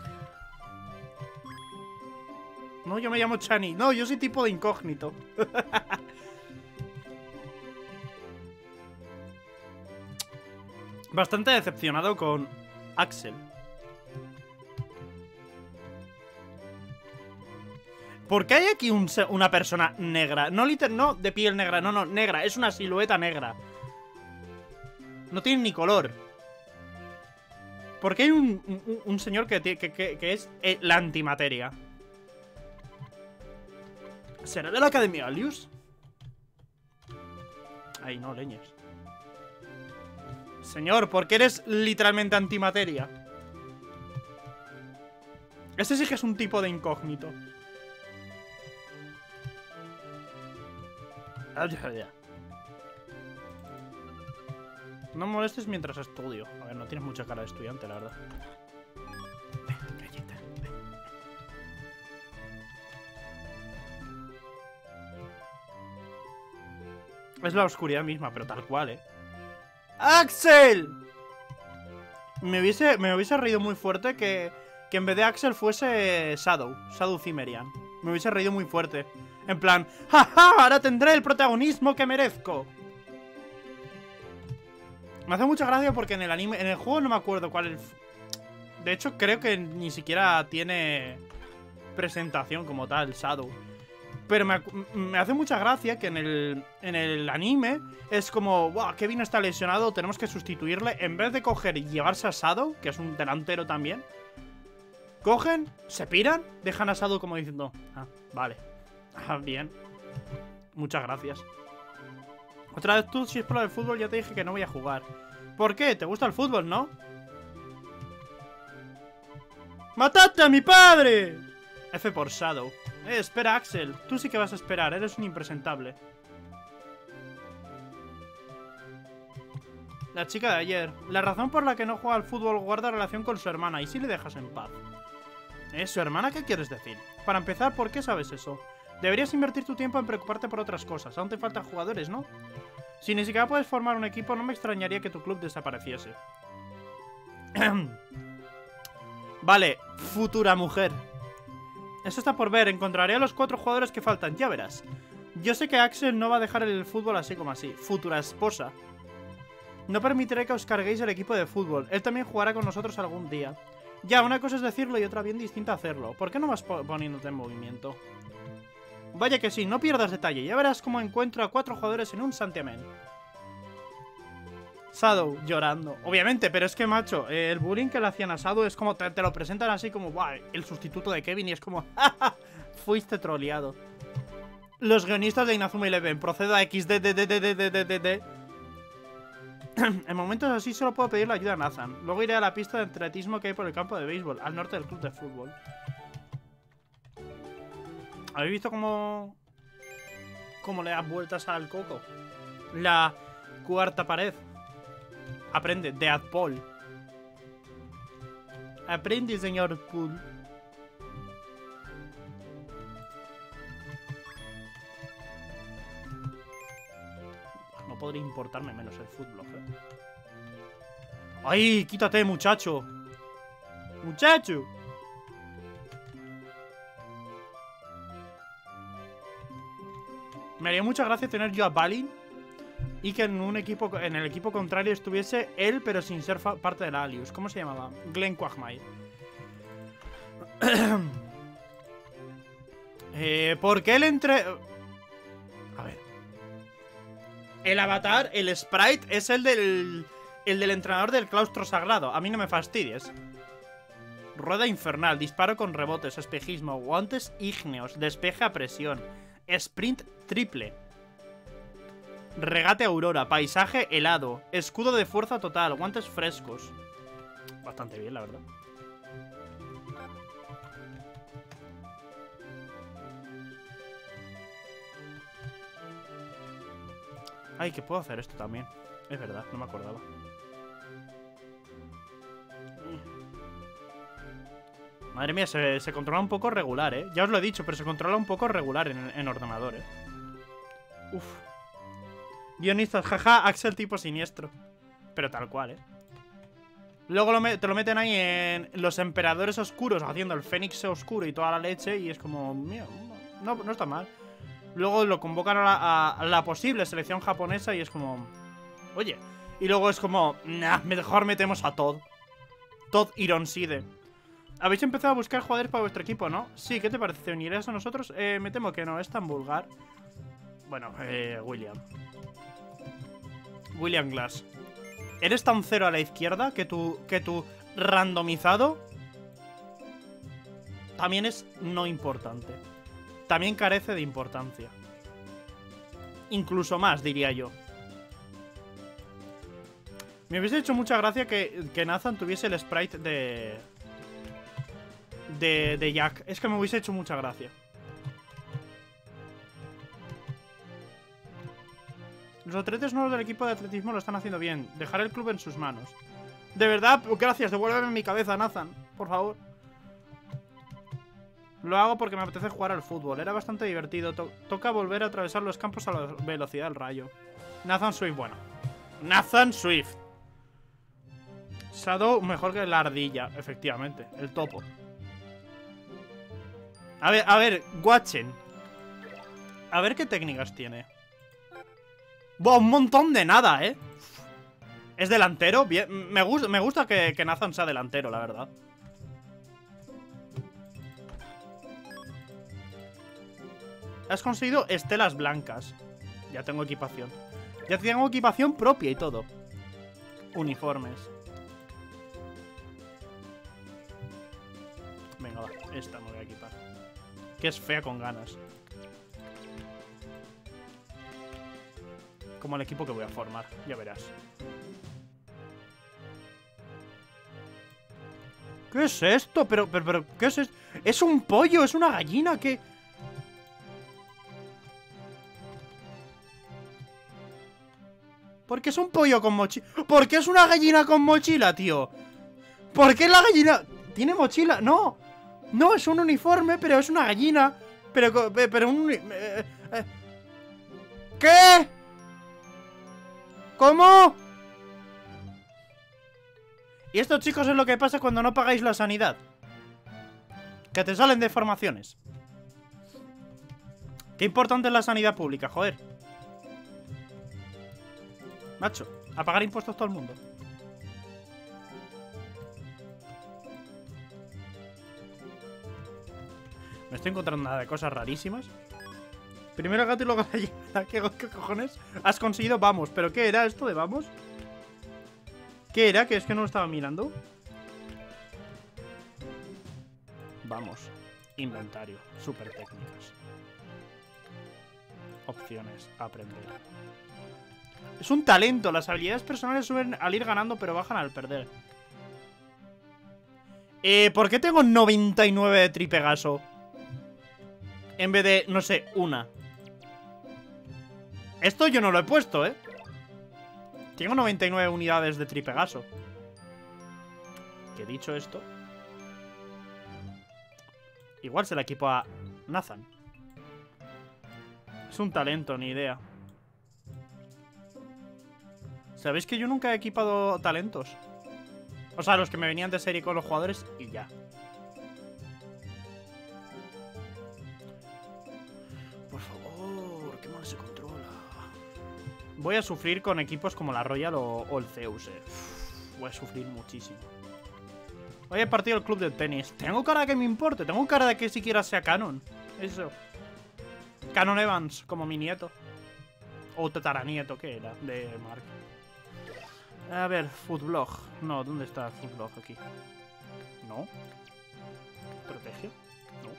No, yo me llamo Chani. No, yo soy tipo de incógnito. Bastante decepcionado con Axel. ¿Por qué hay aquí una persona negra? No de piel negra, no, negra. Es una silueta negra. No tiene ni color. ¿Por qué hay un señor que es la antimateria? ¿Será de la Academia Alius? Ay, no, leñes. Señor, ¿por qué eres literalmente antimateria? Ese sí que es un tipo de incógnito. Ya. No molestes mientras estudio. A ver, no tienes mucha cara de estudiante, la verdad. Galleta. Es la oscuridad misma, pero tal cual, ¡Axel! Me hubiese reído muy fuerte que en vez de Axel fuese Shadow Cimmerian. Me hubiese reído muy fuerte. En plan, ¡jaja! Ahora tendré el protagonismo que merezco. Me hace mucha gracia porque en el anime, en el juego no me acuerdo cuál es. De hecho, creo que ni siquiera tiene presentación como tal, Shadow. Pero me hace mucha gracia que en el anime es como, wow, Kevin está lesionado, tenemos que sustituirle. En vez de coger y llevarse a Shadow, que es un delantero también, cogen, se piran, dejan a Shadow como diciendo, ah, vale, bien, muchas gracias. Otra vez tú, si es por lo del fútbol, ya te dije que no voy a jugar. ¿Por qué? ¿Te gusta el fútbol, no? ¡Mataste a mi padre! F por Shadow. Espera, Axel. Tú sí que vas a esperar. Eres un impresentable. La chica de ayer. La razón por la que no juega al fútbol guarda relación con su hermana. ¿Y si le dejas en paz? ¿Su hermana? ¿Qué quieres decir? Para empezar, ¿por qué sabes eso? Deberías invertir tu tiempo en preocuparte por otras cosas. Aún te faltan jugadores, ¿no? Si ni siquiera puedes formar un equipo, no me extrañaría que tu club desapareciese. Vale, futura mujer. Eso está por ver. Encontraré a los 4 jugadores que faltan, ya verás. Yo sé que Axel no va a dejar el fútbol así como así. Futura esposa. No permitiré que os carguéis el equipo de fútbol. Él también jugará con nosotros algún día. Ya, una cosa es decirlo y otra bien distinta hacerlo. ¿Por qué no vas poniéndote en movimiento? Vaya que sí, no pierdas detalle. Ya verás cómo encuentro a 4 jugadores en un santiamén. Shadow llorando. Obviamente, pero es que, macho, el bullying que le hacían a Shadow es como... Te lo presentan así como... Buah, el sustituto de Kevin y es como... ¡Ja! Fuiste troleado. Los guionistas de Inazuma Eleven. Procedo a XD. En momentos así solo puedo pedir la ayuda a Nathan. Luego iré a la pista de atletismo que hay por el campo de béisbol, al norte del club de fútbol. ¿Habéis visto cómo le das vueltas al coco? La cuarta pared. Aprende, Deadpool. Aprende, señor Pool. No podría importarme menos el fútbol, ¡Ay! ¡Quítate, muchacho! ¡Muchacho! Me haría mucha gracia tener yo a Balin y que en el equipo contrario estuviese él, pero sin ser parte de la Alius. ¿Cómo se llamaba? Glenn Quagmire. ¿Por qué él entre...? A ver. El avatar, el sprite, es el del entrenador del claustro sagrado. A mí no me fastidies. Rueda infernal, disparo con rebotes, espejismo, guantes ígneos, despeje a presión, sprint triple. Regate Aurora, paisaje helado, escudo de fuerza total, guantes frescos. Bastante bien, la verdad. Ay, que puedo hacer esto también. Es verdad, no me acordaba. Madre mía, se controla un poco regular, ¿eh? Ya os lo he dicho, pero se controla un poco regular en ordenador, ¿eh? Uf. Guionistas, jaja, Axel tipo siniestro. Pero tal cual, ¿eh? Luego te lo meten ahí en los emperadores oscuros, haciendo el fénix oscuro y toda la leche, y es como... Mira, no está mal. Luego lo convocan a la posible selección japonesa y es como... Oye. Y luego es como... Nah, mejor metemos a Todd. Todd Ironside. Habéis empezado a buscar jugadores para vuestro equipo, ¿no? Sí, ¿qué te parece? ¿Te unirías a nosotros? Me temo que no, es tan vulgar. Bueno, William Glass. ¿Eres tan cero a la izquierda que tu randomizado también es no importante? También carece de importancia. Incluso más, diría yo. Me hubiese hecho mucha gracia que Nathan tuviese el sprite de Jack. Es que me hubiese hecho mucha gracia. Los atletas nuevos del equipo de atletismo lo están haciendo bien. Dejar el club en sus manos. De verdad, gracias, devuélveme mi cabeza, Nathan. Por favor. Lo hago porque me apetece jugar al fútbol. Era bastante divertido. Toca volver a atravesar los campos a la velocidad del rayo. Nathan Swift, bueno. Nathan Swift. Shadow mejor que la ardilla, efectivamente. El topo. A ver, Watchen. A ver qué técnicas tiene. Buah, un montón de nada, ¿eh? ¿Es delantero? Bien. Me gusta que Nathan sea delantero, la verdad. Has conseguido estelas blancas. Ya tengo equipación. Ya tengo equipación propia y todo. Uniformes. Venga, va. Esta me voy a equipar. Que es fea con ganas. Como el equipo que voy a formar. Ya verás. ¿Qué es esto? Pero, ¿qué es esto? Es un pollo, es una gallina que... ¿Por qué es un pollo con mochila? ¿Por qué es una gallina con mochila, tío? ¿Por qué la gallina... ¿Tiene mochila? No. No, es un uniforme, pero es una gallina. Pero un... ¿Qué? ¿Cómo? Y esto, chicos, es lo que pasa cuando no pagáis la sanidad. Que te salen deformaciones. Qué importante es la sanidad pública, joder. Macho, a pagar impuestos todo el mundo. Me estoy encontrando nada de cosas rarísimas. Primero gato y luego gallina. ¿Qué cojones? Has conseguido vamos. ¿Pero qué era esto de vamos? ¿Qué era? Que es que no lo estaba mirando. Vamos. Inventario. Super técnicas. Opciones. Aprender. Es un talento. Las habilidades personales suben al ir ganando, pero bajan al perder. ¿Por qué tengo 99 de tripegaso? En vez de, no sé, una. Esto yo no lo he puesto, ¿eh? Tengo 99 unidades de tripegaso. Que dicho esto, igual se la equipo a Nathan. Es un talento, ni idea. ¿Sabéis que yo nunca he equipado talentos? O sea, los que me venían de serie con los jugadores y ya. Por favor, qué mal se controla. Voy a sufrir con equipos como la Royal o el Zeus, Voy a sufrir muchísimo. Hoy he partido el club de tenis. Tengo cara de que me importe. Tengo cara de que siquiera sea Canon. Eso. Canon Evans, como mi nieto. O tataranieto, ¿qué era? De Mark. A ver, Foodblog. No, ¿dónde está Foodblog aquí? No. ¿Estrategia? No.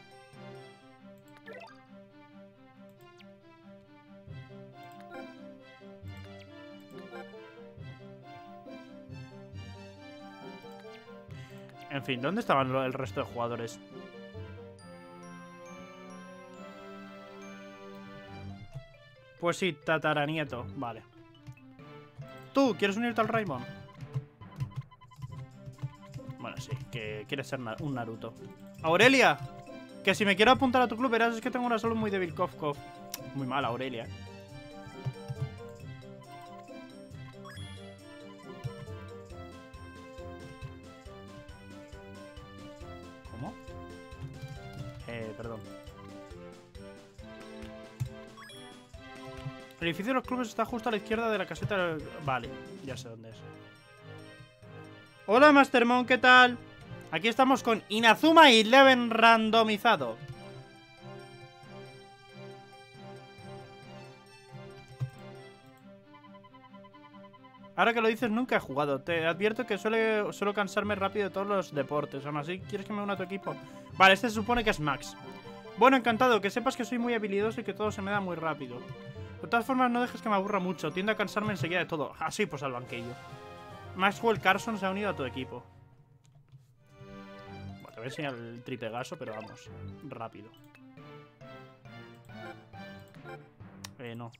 En fin, ¿dónde estaban el resto de jugadores? Pues sí, tataranieto. Vale. ¿Tú quieres unirte al Raimon? Bueno, sí, que quieres ser un Naruto. ¡Aurelia! Que si me quiero apuntar a tu club, verás, es que tengo una salud muy débil, cof, cof. Muy mala, Aurelia. ¿Cómo? Perdón. El edificio de los clubes está justo a la izquierda de la caseta. Vale, ya sé dónde es. Hola, Mastermon, ¿qué tal? Aquí estamos con Inazuma Eleven randomizado. Ahora que lo dices, nunca he jugado. Te advierto que suelo cansarme rápido de todos los deportes. Aún así, ¿quieres que me una a tu equipo? Vale, este se supone que es Max. Bueno, encantado. Que sepas que soy muy habilidoso y que todo se me da muy rápido. De todas formas, no dejes que me aburra mucho. Tiendo a cansarme enseguida de todo. Ah, sí, pues al banquillo. Maxwell Carson se ha unido a tu equipo. Bueno, te voy a enseñar el triple gaso, pero vamos, rápido. No.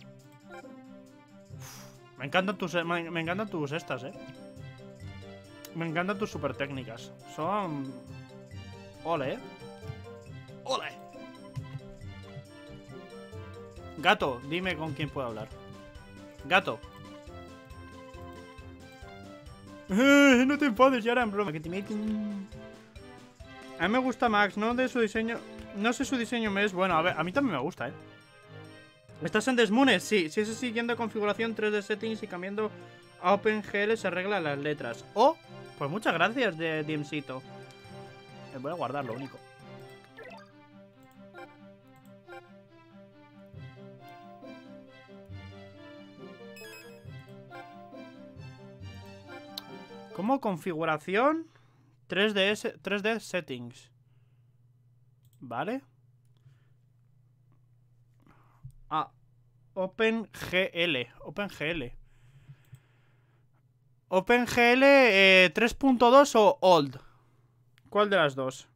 Me encantan tus estas, Me encantan tus super técnicas. Son... Ole, ¡Ole! Gato, dime con quién puedo hablar. Gato. No te enfades, ya era en broma. A mí me gusta Max, no de su diseño. No sé su diseño me es bueno. A ver, a mí también me gusta, ¿Estás en Desmunes? Sí, si es siguiendo configuración 3D settings y cambiando a OpenGL se arreglan las letras. Oh, pues muchas gracias, DMcito. Voy a guardar lo único. Como configuración 3D settings. ¿Vale? Ah, OpenGL. OpenGL 3.2 o Old. ¿Cuál de las dos?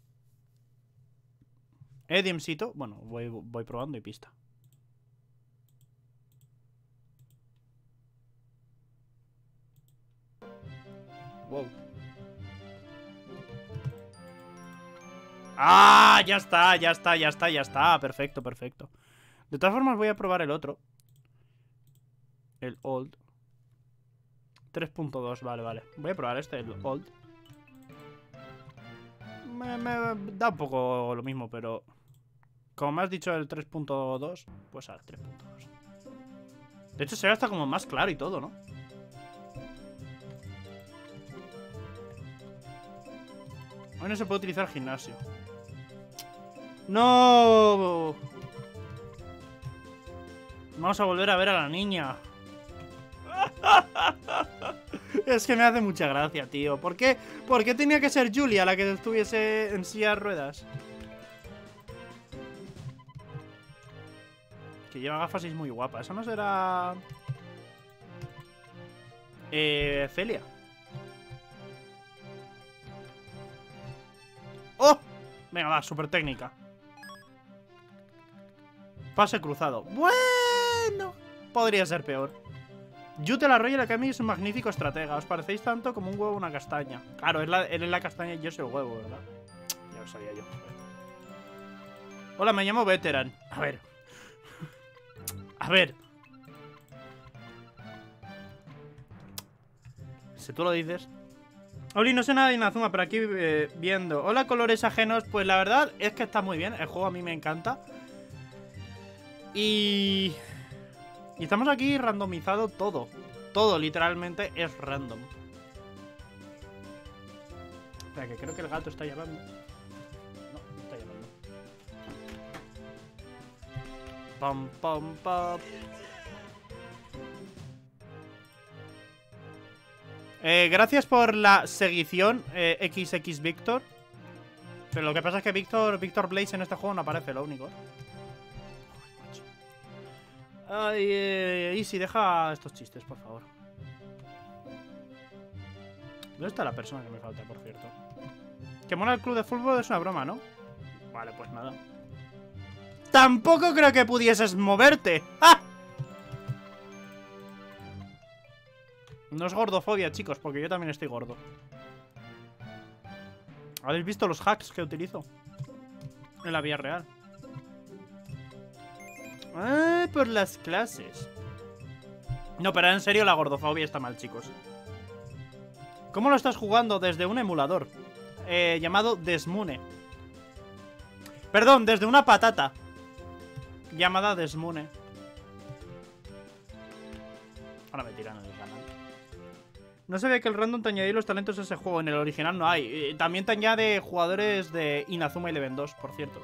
DMcito. Bueno, voy probando y pista. Wow. ¡Ah! Ya está. Perfecto. De todas formas voy a probar el otro. El Old. 3.2, vale. Voy a probar el Old. Me da un poco lo mismo, pero... Como me has dicho el 3.2, pues al 3.2. De hecho se ve hasta como más claro y todo, ¿no? Hoy no se puede utilizar gimnasio. ¡No! Vamos a volver a ver a la niña. Es que me hace mucha gracia, tío. ¿Por qué tenía que ser Julia la que estuviese en silla de ruedas? Que lleva gafas y es muy guapa. ¿Eso no será...? Celia. ¡Oh! Venga, va, super técnica. Pase cruzado. Bueno, podría ser peor. Yute la Royal Academy es un magnífico estratega. Os parecéis tanto como un huevo o una castaña. Claro, él es la castaña y yo soy el huevo, ¿verdad? Ya lo sabía yo. Hola, me llamo Veteran. A ver. Si tú lo dices. Oli, no sé nada de Inazuma, pero aquí viendo. Hola, colores ajenos. Pues la verdad es que está muy bien. El juego a mí me encanta. Y estamos aquí randomizado todo. Todo literalmente es random. Espera, que creo que el gato está llamando. No está llamando. Pam, pam, pam. Gracias por la seguición, XX Victor. Pero lo que pasa es que Victor Blaze en este juego no aparece, lo único. Ay, Easy, deja estos chistes, por favor. ¿Dónde está la persona que me falta, por cierto? Que mola el club de fútbol es una broma, ¿no? Vale, pues nada. ¡Tampoco creo que pudieses moverte! ¡Ah! No es gordofobia, chicos, porque yo también estoy gordo. ¿Habéis visto los hacks que utilizo? En la vida real. Ah, por las clases. No, pero en serio la gordofobia está mal, chicos. ¿Cómo lo estás jugando? Desde un emulador llamado Desmune. Perdón, desde una patata llamada Desmune. Ahora me tiran el canal. No sabía que el random te añadía los talentos a ese juego. En el original no hay. También te añade jugadores de Inazuma Eleven 2, por cierto.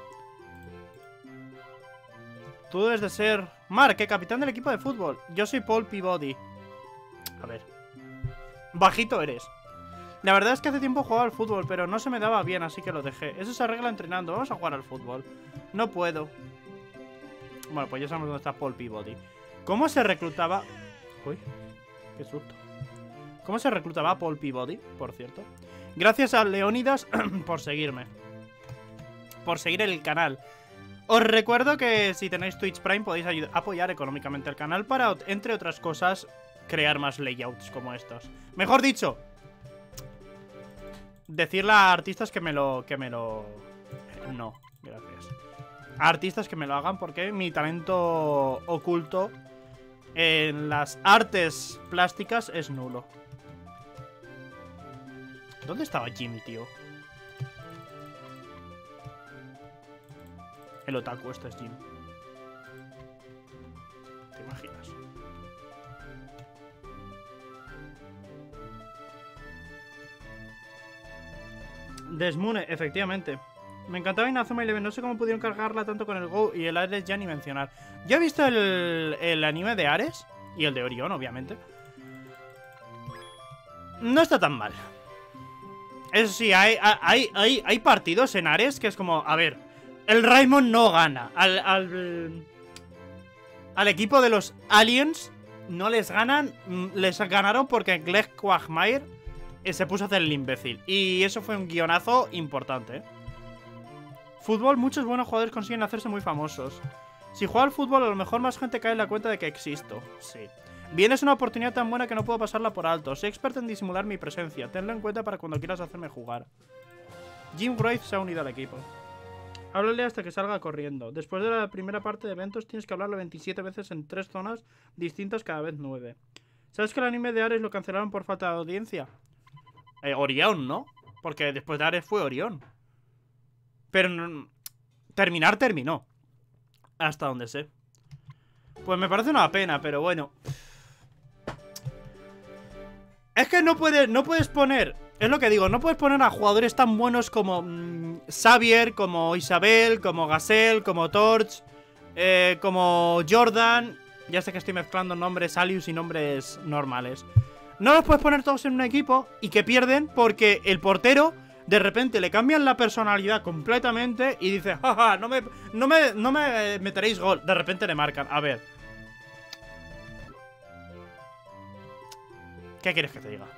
Tú debes de ser... Mark, capitán del equipo de fútbol. Yo soy Paul Peabody. A ver. Bajito eres. La verdad es que hace tiempo jugaba al fútbol, pero no se me daba bien, así que lo dejé. Eso se arregla entrenando. Vamos a jugar al fútbol. No puedo. Bueno, pues ya sabemos dónde está Paul Peabody. ¿Cómo se reclutaba? Uy, qué susto. ¿Cómo se reclutaba a Paul Peabody, por cierto? Gracias a Leónidas por seguirme. Por seguir el canal. Os recuerdo que si tenéis Twitch Prime podéis apoyar económicamente el canal para, entre otras cosas, crear más layouts como estos. Mejor dicho, decirle a artistas que me lo... No, gracias. A artistas que me lo hagan porque mi talento oculto en las artes plásticas es nulo. ¿Dónde estaba Jim, tío? El otaku este es Jim. ¿Te imaginas? Desmune, efectivamente. Me encantaba Inazuma Eleven. No sé cómo pudieron cargarla tanto con el Go y el Ares ya ni mencionar. Yo he visto el anime de Ares y el de Orión, obviamente. No está tan mal. Eso sí, hay partidos en Ares que es como... A ver, el Raimon no gana. Al equipo de los Aliens no les ganan. Les ganaron porque Glegg Quagmire se puso a hacer el imbécil. Y eso fue un guionazo importante, ¿eh? Fútbol, muchos buenos jugadores consiguen hacerse muy famosos. Si juego al fútbol, a lo mejor más gente cae en la cuenta de que existo. Sí. Bien, es una oportunidad tan buena que no puedo pasarla por alto. Soy experto en disimular mi presencia. Tenlo en cuenta para cuando quieras hacerme jugar. Jim Wraith se ha unido al equipo. Háblale hasta que salga corriendo. Después de la primera parte de eventos tienes que hablarlo 27 veces en 3 zonas distintas, cada vez 9. ¿Sabes que el anime de Ares lo cancelaron por falta de audiencia? Orión, ¿no? Porque después de Ares fue Orión. Pero terminó. Hasta donde sé. Pues me parece una pena, pero bueno. Es que no puedes poner... Es lo que digo, no puedes poner a jugadores tan buenos como Xavier, como Isabel, como Gazelle, como Torch, como Jordan. Ya sé que estoy mezclando nombres alius y nombres normales. No los puedes poner todos en un equipo y que pierden porque el portero de repente le cambian la personalidad completamente y dice, jaja, no me meteréis gol. De repente le marcan. A ver. ¿Qué quieres que te diga?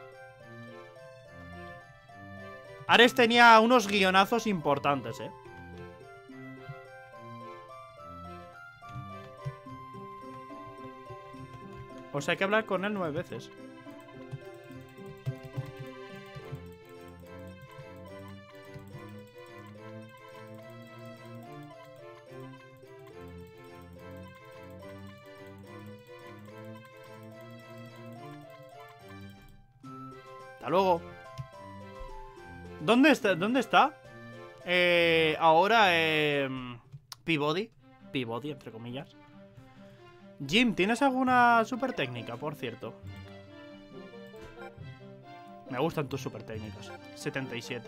Ares tenía unos guionazos importantes, ¿eh? O sea, hay que hablar con él 9 veces. Hasta luego. ¿Dónde está? ¿Dónde está? Ahora, Peabody, entre comillas. Jim, ¿tienes alguna super técnica, por cierto? Me gustan tus super técnicas. 77.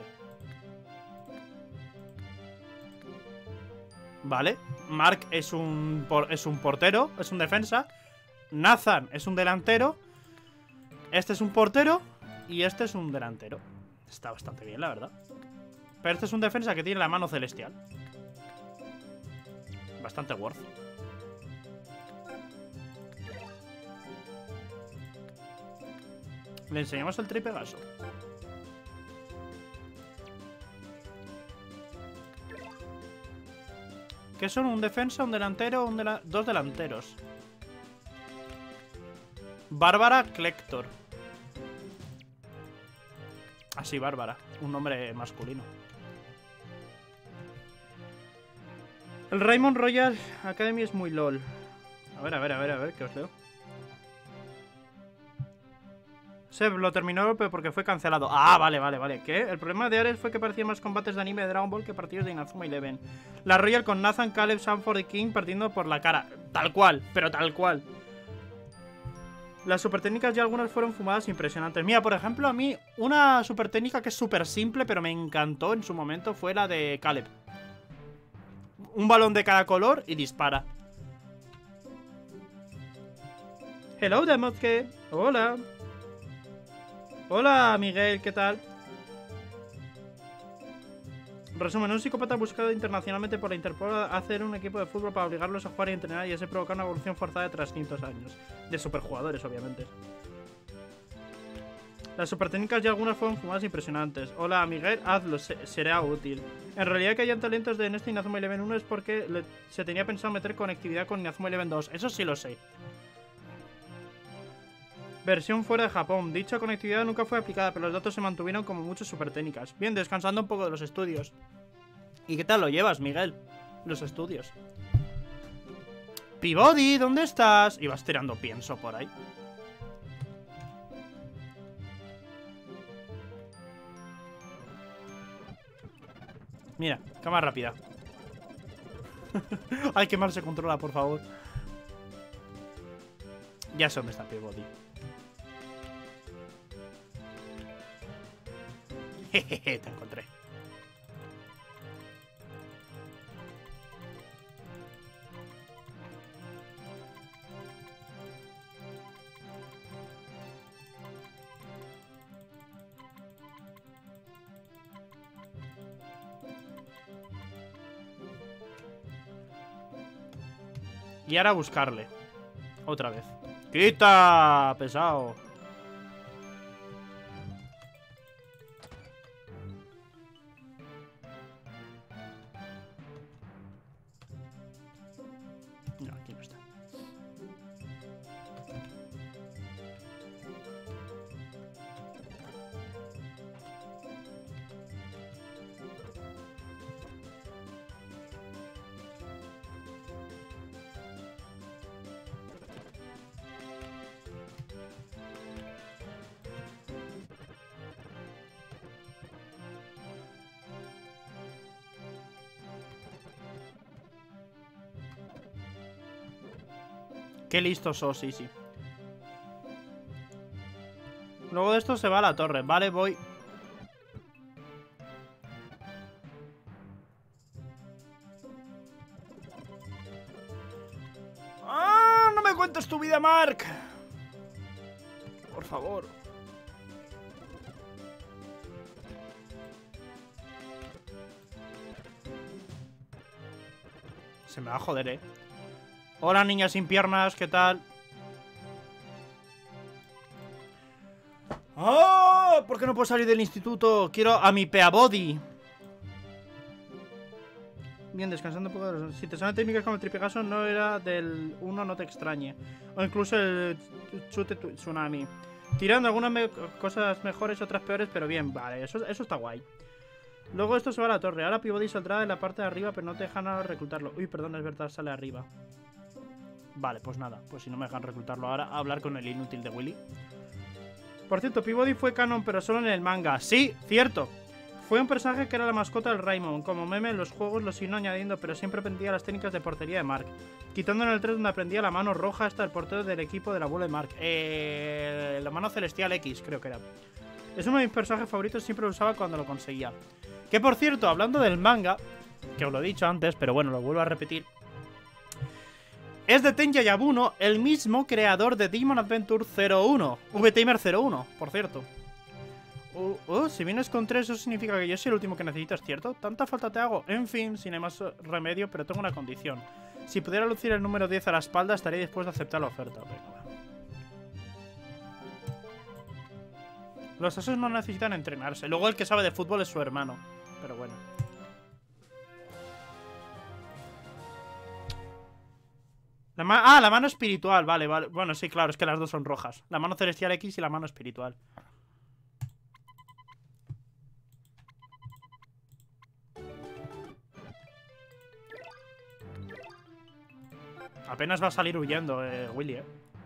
Vale. Mark es un portero, es un defensa. Nathan es un delantero. Este es un portero. Y este es un delantero. Está bastante bien, la verdad. Pero este es un defensa que tiene la mano celestial. Bastante worth. Le enseñamos el Tri Pegaso. ¿Qué son? ¿Un defensa, un delantero, dos delanteros? Bárbara Clector. Así, Bárbara. Un nombre masculino. El Raymond Royal Academy es muy lol. A ver, ¿qué os leo? Seb lo terminó pero porque fue cancelado. Ah, vale. ¿Qué? El problema de Ares fue que parecían más combates de anime de Dragon Ball que partidos de Inazuma Eleven. La Royal con Nathan, Caleb, Sanford y King partiendo por la cara. Tal cual, pero tal cual. Las super técnicas ya algunas fueron fumadas impresionantes. Mira, por ejemplo, a mí una super técnica que es súper simple, pero me encantó en su momento, fue la de Caleb. Un balón de cada color y dispara. Hello, Demoske. Hola. Hola, Miguel, ¿qué tal? Resumen, un psicópata buscado internacionalmente por la Interpol a hacer un equipo de fútbol para obligarlos a jugar y entrenar y así provocar una evolución forzada de 300 años. De superjugadores, obviamente. Las super técnicas ya algunas fueron fumadas impresionantes. Hola, Miguel, hazlo, será útil. En realidad que hayan talentos de este Inazuma Eleven 1 es porque se tenía pensado meter conectividad con Inazuma Eleven 2. Eso sí lo sé. Versión fuera de Japón. Dicha conectividad nunca fue aplicada, pero los datos se mantuvieron como muchas super técnicas. Bien, descansando un poco de los estudios. ¿Y qué tal lo llevas, Miguel? Los estudios. Peabody, ¿dónde estás? Ibas tirando pienso por ahí. Mira, cámara rápida. Ay, qué mal se controla, por favor. Ya sé dónde está Peabody. Jejeje, te encontré. Y ahora buscarle. Otra vez. ¡Quita! Pesado. No, aquí no está. Qué listo sos, sí. Luego de esto se va a la torre. Vale, voy. ¡Ah! ¡No me cuentes tu vida, Mark! Por favor. Se me va a joder, ¿eh? Hola, niña sin piernas, ¿qué tal? ¡Oh! ¿Por qué no puedo salir del instituto? Quiero a mi Peabody. Bien, descansando un poco. Si te suenan técnicas como el tripegaso, no era del 1, no te extrañe. O incluso el chute tsunami. Tirando algunas cosas mejores, otras peores, pero bien, vale, eso está guay. Luego esto se va a la torre. Ahora Peabody saldrá de la parte de arriba, pero no te dejan ahora reclutarlo. Uy, perdón, es verdad, sale arriba. Vale, pues nada, pues si no me dejan reclutarlo ahora, a hablar con el inútil de Willy. Por cierto, Peabody fue canon, pero solo en el manga. Sí, cierto. Fue un personaje que era la mascota del Raymond. Como meme en los juegos lo siguió añadiendo, pero siempre aprendía las técnicas de portería de Mark. Quitando en el 3 donde aprendía la mano roja hasta el portero del equipo del abuelo de Mark. La mano celestial X, creo que era. Es uno de mis personajes favoritos, siempre lo usaba cuando lo conseguía. Que por cierto, hablando del manga, que os lo he dicho antes, pero bueno, lo vuelvo a repetir. Es de Tenya Yabuno, el mismo creador de Demon Adventure 01. VTamer 01, por cierto. Si vienes con 3, eso significa que yo soy el último que necesitas, ¿cierto? Tanta falta te hago. En fin, sin más remedio, pero tengo una condición. Si pudiera lucir el número 10 a la espalda, estaría dispuesto a aceptar la oferta. Venga, los asos no necesitan entrenarse. Luego el que sabe de fútbol es su hermano. Pero bueno. La mano espiritual, vale, vale. Bueno, sí, claro, es que las dos son rojas. La mano celestial X y la mano espiritual. Apenas va a salir huyendo, Willy,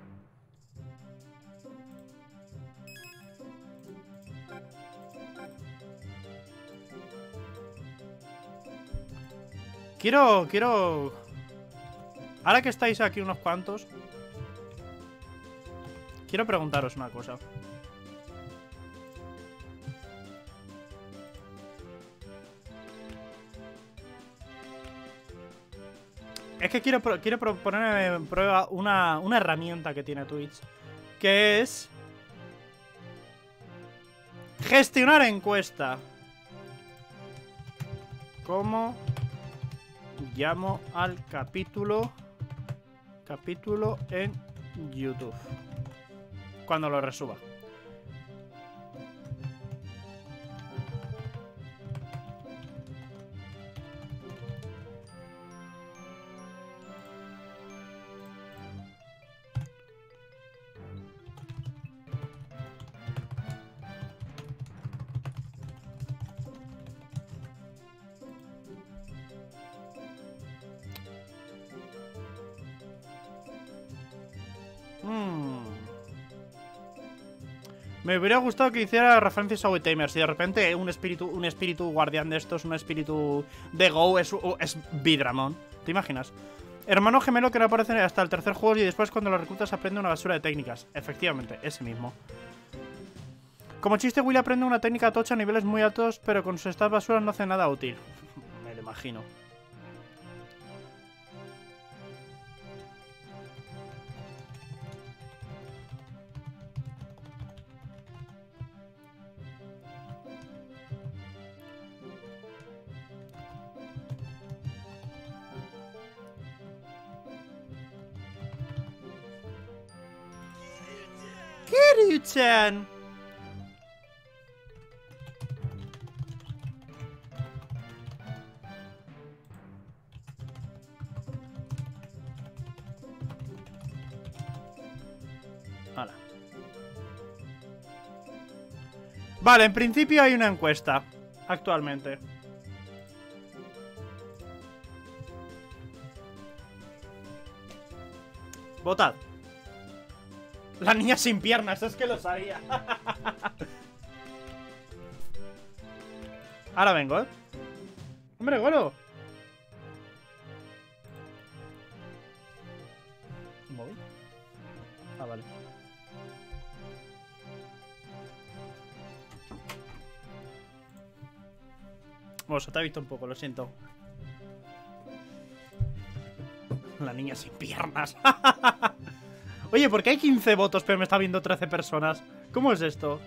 Quiero... Ahora que estáis aquí unos cuantos, quiero preguntaros una cosa. Es que quiero poner en prueba una herramienta que tiene Twitch, que es gestionar encuesta. ¿Cómo llamo al capítulo en YouTube cuando lo resuba? Me hubiera gustado que hiciera referencias a Waytamer. Si de repente un espíritu guardián de estos, un espíritu de Go es Vidramon. ¿Te imaginas? Hermano gemelo que no aparece hasta el tercer juego y después cuando lo reclutas aprende una basura de técnicas. Efectivamente, ese mismo. Como chiste, Willy aprende una técnica tocha a niveles muy altos, pero con sus stats basuras no hace nada útil. Me lo imagino. Kiryu-chan. Hola. Vale, en principio hay una encuesta actualmente. Votad. La niña sin piernas, es que lo sabía. Ahora vengo, Hombre, bueno. ¿Un móvil? Ah, vale. Bueno, se te ha visto un poco, lo siento. La niña sin piernas. Oye, ¿por qué hay 15 votos pero me está viendo 13 personas? ¿Cómo es esto?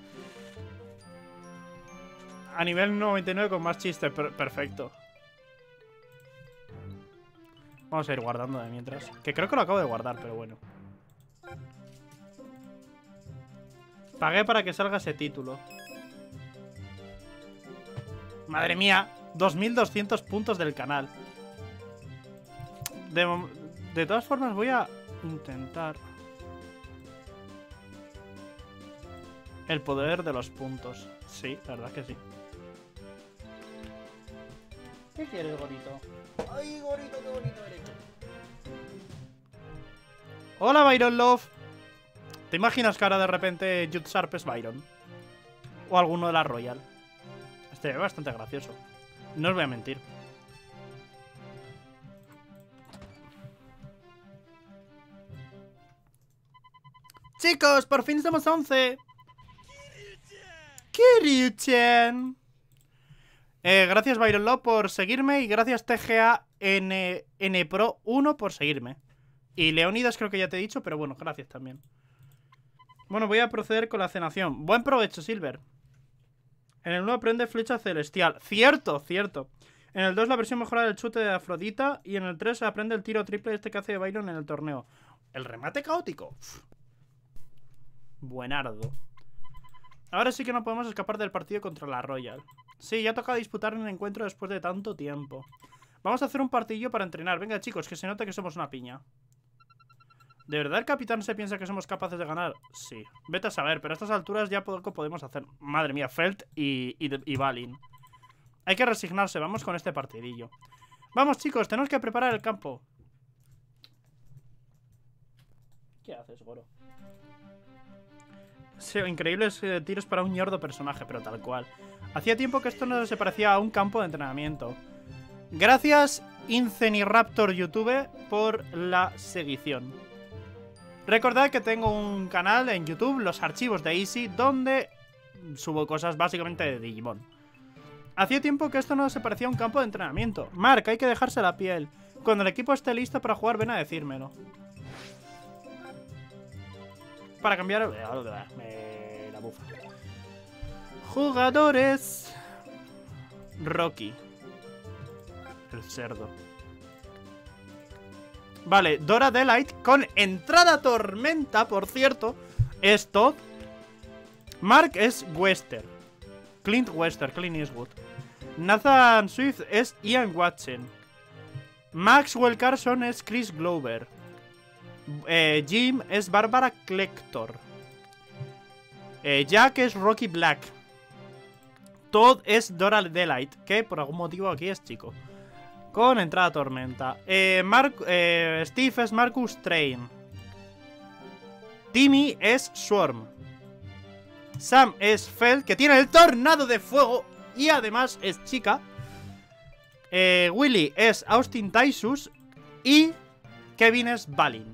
A nivel 99 con más chistes, perfecto. Vamos a ir guardando de mientras. Que creo que lo acabo de guardar, pero bueno. Pagué para que salga ese título. Madre mía, 2200 puntos del canal. De todas formas voy a intentar el poder de los puntos. Sí, la verdad que sí. ¿Qué quieres, Gorito? Ay, Gorito, qué bonito eres. Hola, Byron Love. ¿Te imaginas que ahora de repente Jude Sharp es Byron? O alguno de la Royal. Este es bastante gracioso. No os voy a mentir. Chicos, por fin somos 11. Kiryu-chan. Gracias Byron Love por seguirme. Y gracias TGA Pro 1 por seguirme. Y Leonidas creo que ya te he dicho, pero bueno, gracias también. Bueno, voy a proceder con la cenación. Buen provecho, Silver. En el 1 aprende flecha celestial. Cierto, cierto. En el 2 la versión mejorada del chute de Afrodita. Y en el 3 aprende el tiro triple este que hace Byron en el torneo. El remate caótico. Buenardo. Ahora sí que no podemos escapar del partido contra la Royal. Sí, ya toca disputar un encuentro después de tanto tiempo. Vamos a hacer un partidillo para entrenar. Venga, chicos, que se note que somos una piña. ¿De verdad el capitán se piensa que somos capaces de ganar? Sí. Vete a saber, pero a estas alturas ya poco podemos hacer. Madre mía, Felt y Balin. Hay que resignarse, vamos con este partidillo. Vamos, chicos, tenemos que preparar el campo. ¿Qué haces, Goro? Sí, increíbles tiros para un ñordo personaje, pero tal cual. Hacía tiempo que esto no se parecía a un campo de entrenamiento. Gracias, Inceniraptor YouTube, por la seguición. Recordad que tengo un canal en YouTube, Los Archivos de Easy, donde subo cosas básicamente de Digimon. Hacía tiempo que esto no se parecía a un campo de entrenamiento. Mark, hay que dejarse la piel. Cuando el equipo esté listo para jugar, ven a decírmelo. Para cambiar... la bufa. Jugadores. Rocky. El cerdo. Vale, Dora Delight con entrada tormenta, por cierto. Es Todd. Mark es Wester. Clint Eastwood. Nathan Swift es Ian Watson. Maxwell Carson es Chris Glover. Jim es Barbara Clector. Jack es Rocky Black. Todd es Dora Delight, que por algún motivo aquí es chico. Con entrada tormenta. Steve es Marcus Train. Timmy es Swarm. Sam es Feld, que tiene el tornado de fuego y además es chica. Willy es Austin Taisus. Y Kevin es Balin.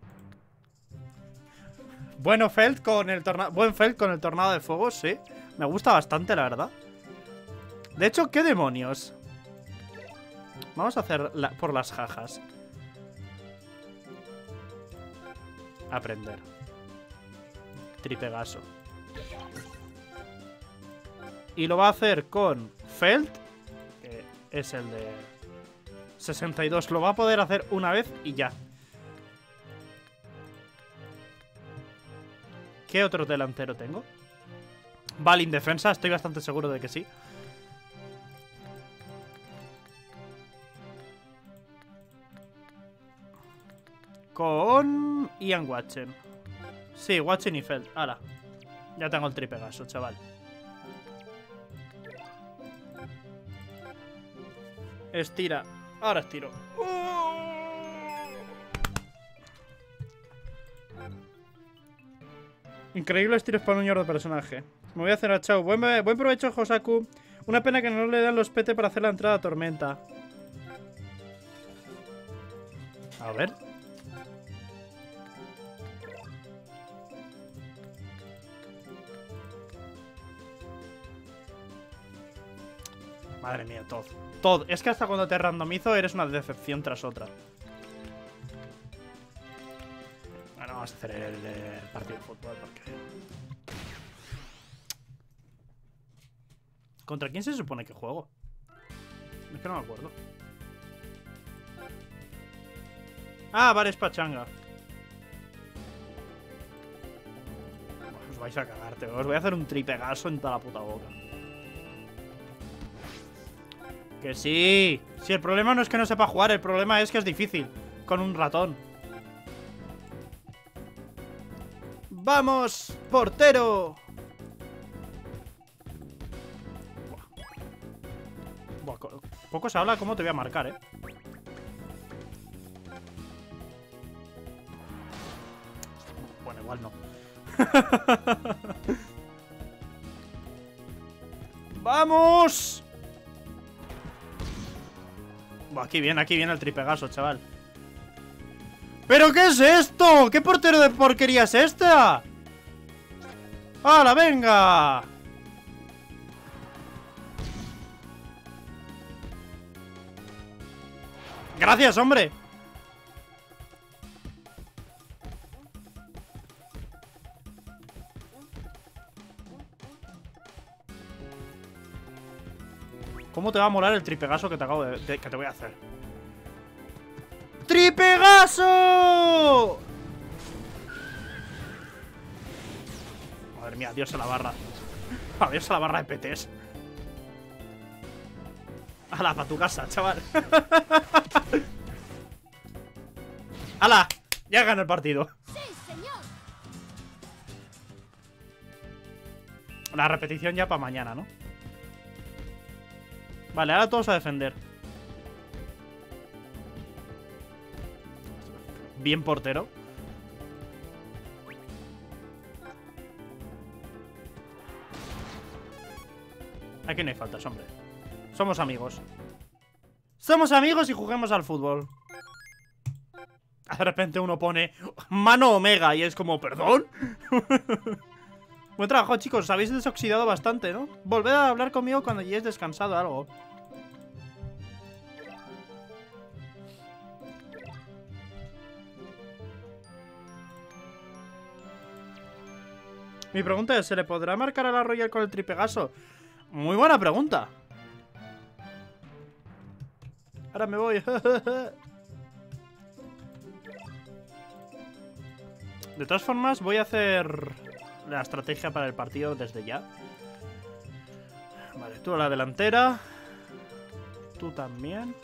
Buen Feld con el tornado de fuego, sí. Me gusta bastante, la verdad. De hecho, ¿qué demonios? Vamos a hacer por las jajas. Aprender. Tripegaso. Y lo va a hacer con Feld, que es el de 62. Lo va a poder hacer una vez y ya. ¿Qué otro delantero tengo? Balin defensa, estoy bastante seguro de que sí. Con Ian Watson. Sí, Watson y Feld. Ahora, ya tengo el tripegaso, chaval. Estira. Ahora estiro. Increíbles tiros para un ñordo personaje. Me voy a hacer a chao. Buen provecho, Josaku. Una pena que no le dan los PT para hacer la entrada a tormenta. A ver. Madre mía, Todd. Todd, es que hasta cuando te randomizo eres una decepción tras otra. Bueno, vamos a hacer el partido de fútbol porque... ¿Contra quién se supone que juego? Es que no me acuerdo. Ah, vale, es pachanga. Os vais a cagarte. Os voy a hacer un tripegaso en toda la puta boca. Que sí. Si el problema no es que no sepa jugar, el problema es que es difícil. Con un ratón. ¡Vamos, portero! Buah, poco se habla cómo te voy a marcar, ¿eh? Bueno, igual no. ¡Vamos! Buah, aquí viene el tripegaso, chaval. ¿Pero qué es esto? ¿Qué portero de porquería es esta? ¡Hala, venga! ¡Gracias, hombre! ¿Cómo te va a molar el tripegaso que te acabo que te voy a hacer? ¡Tripegaso! Madre mía, adiós a la barra. Adiós a la barra de PTs. ¡Hala, para tu casa, chaval! ¡Hala! Ya ganó el partido. ¡Sí, señor! La repetición ya para mañana, ¿no? Vale, ahora todos a defender. Bien portero. Aquí no hay faltas, hombre. Somos amigos. Somos amigos y juguemos al fútbol. De repente uno pone mano omega y es como, ¿perdón? Buen trabajo, chicos. Os habéis desoxidado bastante, ¿no? Volved a hablar conmigo cuando hayáis descansado algo. Mi pregunta es, ¿se le podrá marcar a la Royal con el tripegaso? Muy buena pregunta. Ahora me voy. De todas formas, voy a hacer la estrategia para el partido desde ya. Vale, tú a la delantera. Tú también.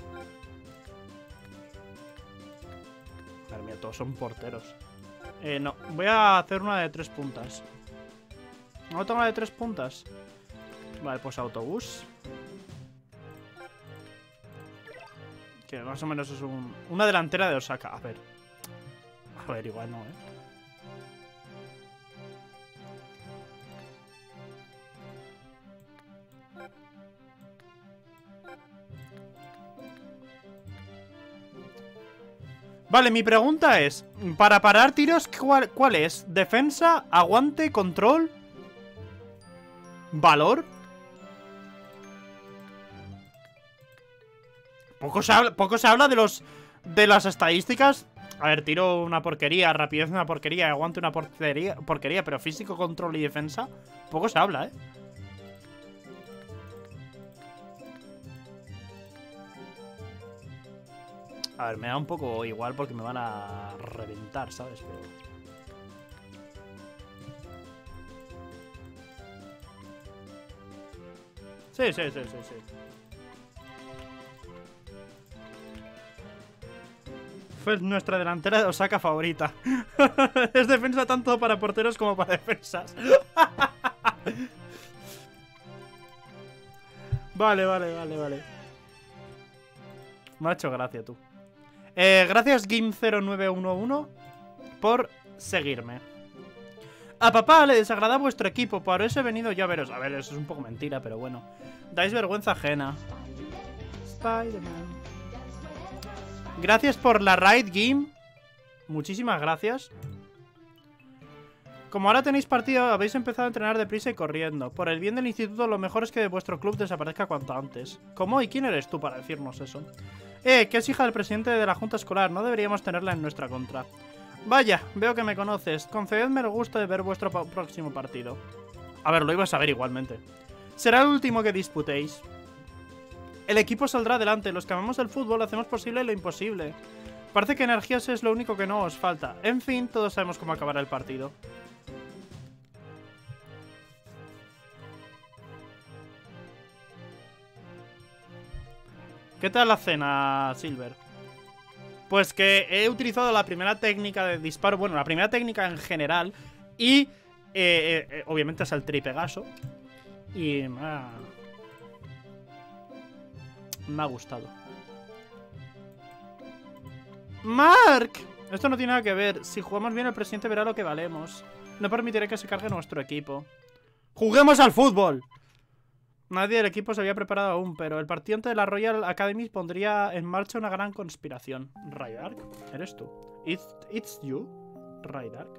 Madre mía, todos son porteros. No, voy a hacer una de 3 puntas. ¿No tengo una de 3 puntas? Vale, pues autobús. Que más o menos es una delantera de Osaka. A ver. A ver, igual no, Vale, mi pregunta es, para parar tiros, ¿cuál es? ¿Defensa? ¿Aguante? ¿Control? ¿Valor? Poco se habla de las estadísticas. A ver, tiro una porquería, rapidez una porquería, aguante una porquería, pero físico, control y defensa, poco se habla, A ver, me da un poco igual porque me van a reventar, ¿sabes? Pero... Sí. Fue nuestra delantera de Osaka favorita. Es defensa tanto para porteros como para defensas. Vale. Me ha hecho gracia, tú. Gracias Game0911 por seguirme. A papá le desagrada vuestro equipo, por eso he venido yo a veros. A ver, eso es un poco mentira, pero bueno. Dais vergüenza ajena. Spider-Man. Gracias por la raid, Game. Muchísimas gracias. Como ahora tenéis partido, habéis empezado a entrenar deprisa y corriendo. Por el bien del instituto, lo mejor es que de vuestro club desaparezca cuanto antes. ¿Cómo? ¿Y quién eres tú para decirnos eso? Que es hija del presidente de la junta escolar. No deberíamos tenerla en nuestra contra. Vaya, veo que me conoces. Concededme el gusto de ver vuestro próximo partido. A ver, lo ibas a ver igualmente. Será el último que disputéis. El equipo saldrá adelante. Los que amamos el fútbol hacemos posible lo imposible. Parece que energías es lo único que no os falta. En fin, todos sabemos cómo acabará el partido. ¿Qué tal la cena, Silver? Pues que he utilizado la primera técnica de disparo. Bueno, la primera técnica en general. Y obviamente es el tripegaso. Y me ha gustado. ¡Mark! Esto no tiene nada que ver. Si jugamos bien, el presidente verá lo que valemos. No permitiré que se cargue nuestro equipo. ¡Juguemos al fútbol! Nadie del equipo se había preparado aún, pero el partido ante la Royal Academy pondría en marcha una gran conspiración. ¿Raydark? ¿Eres tú? It's you, Raydark.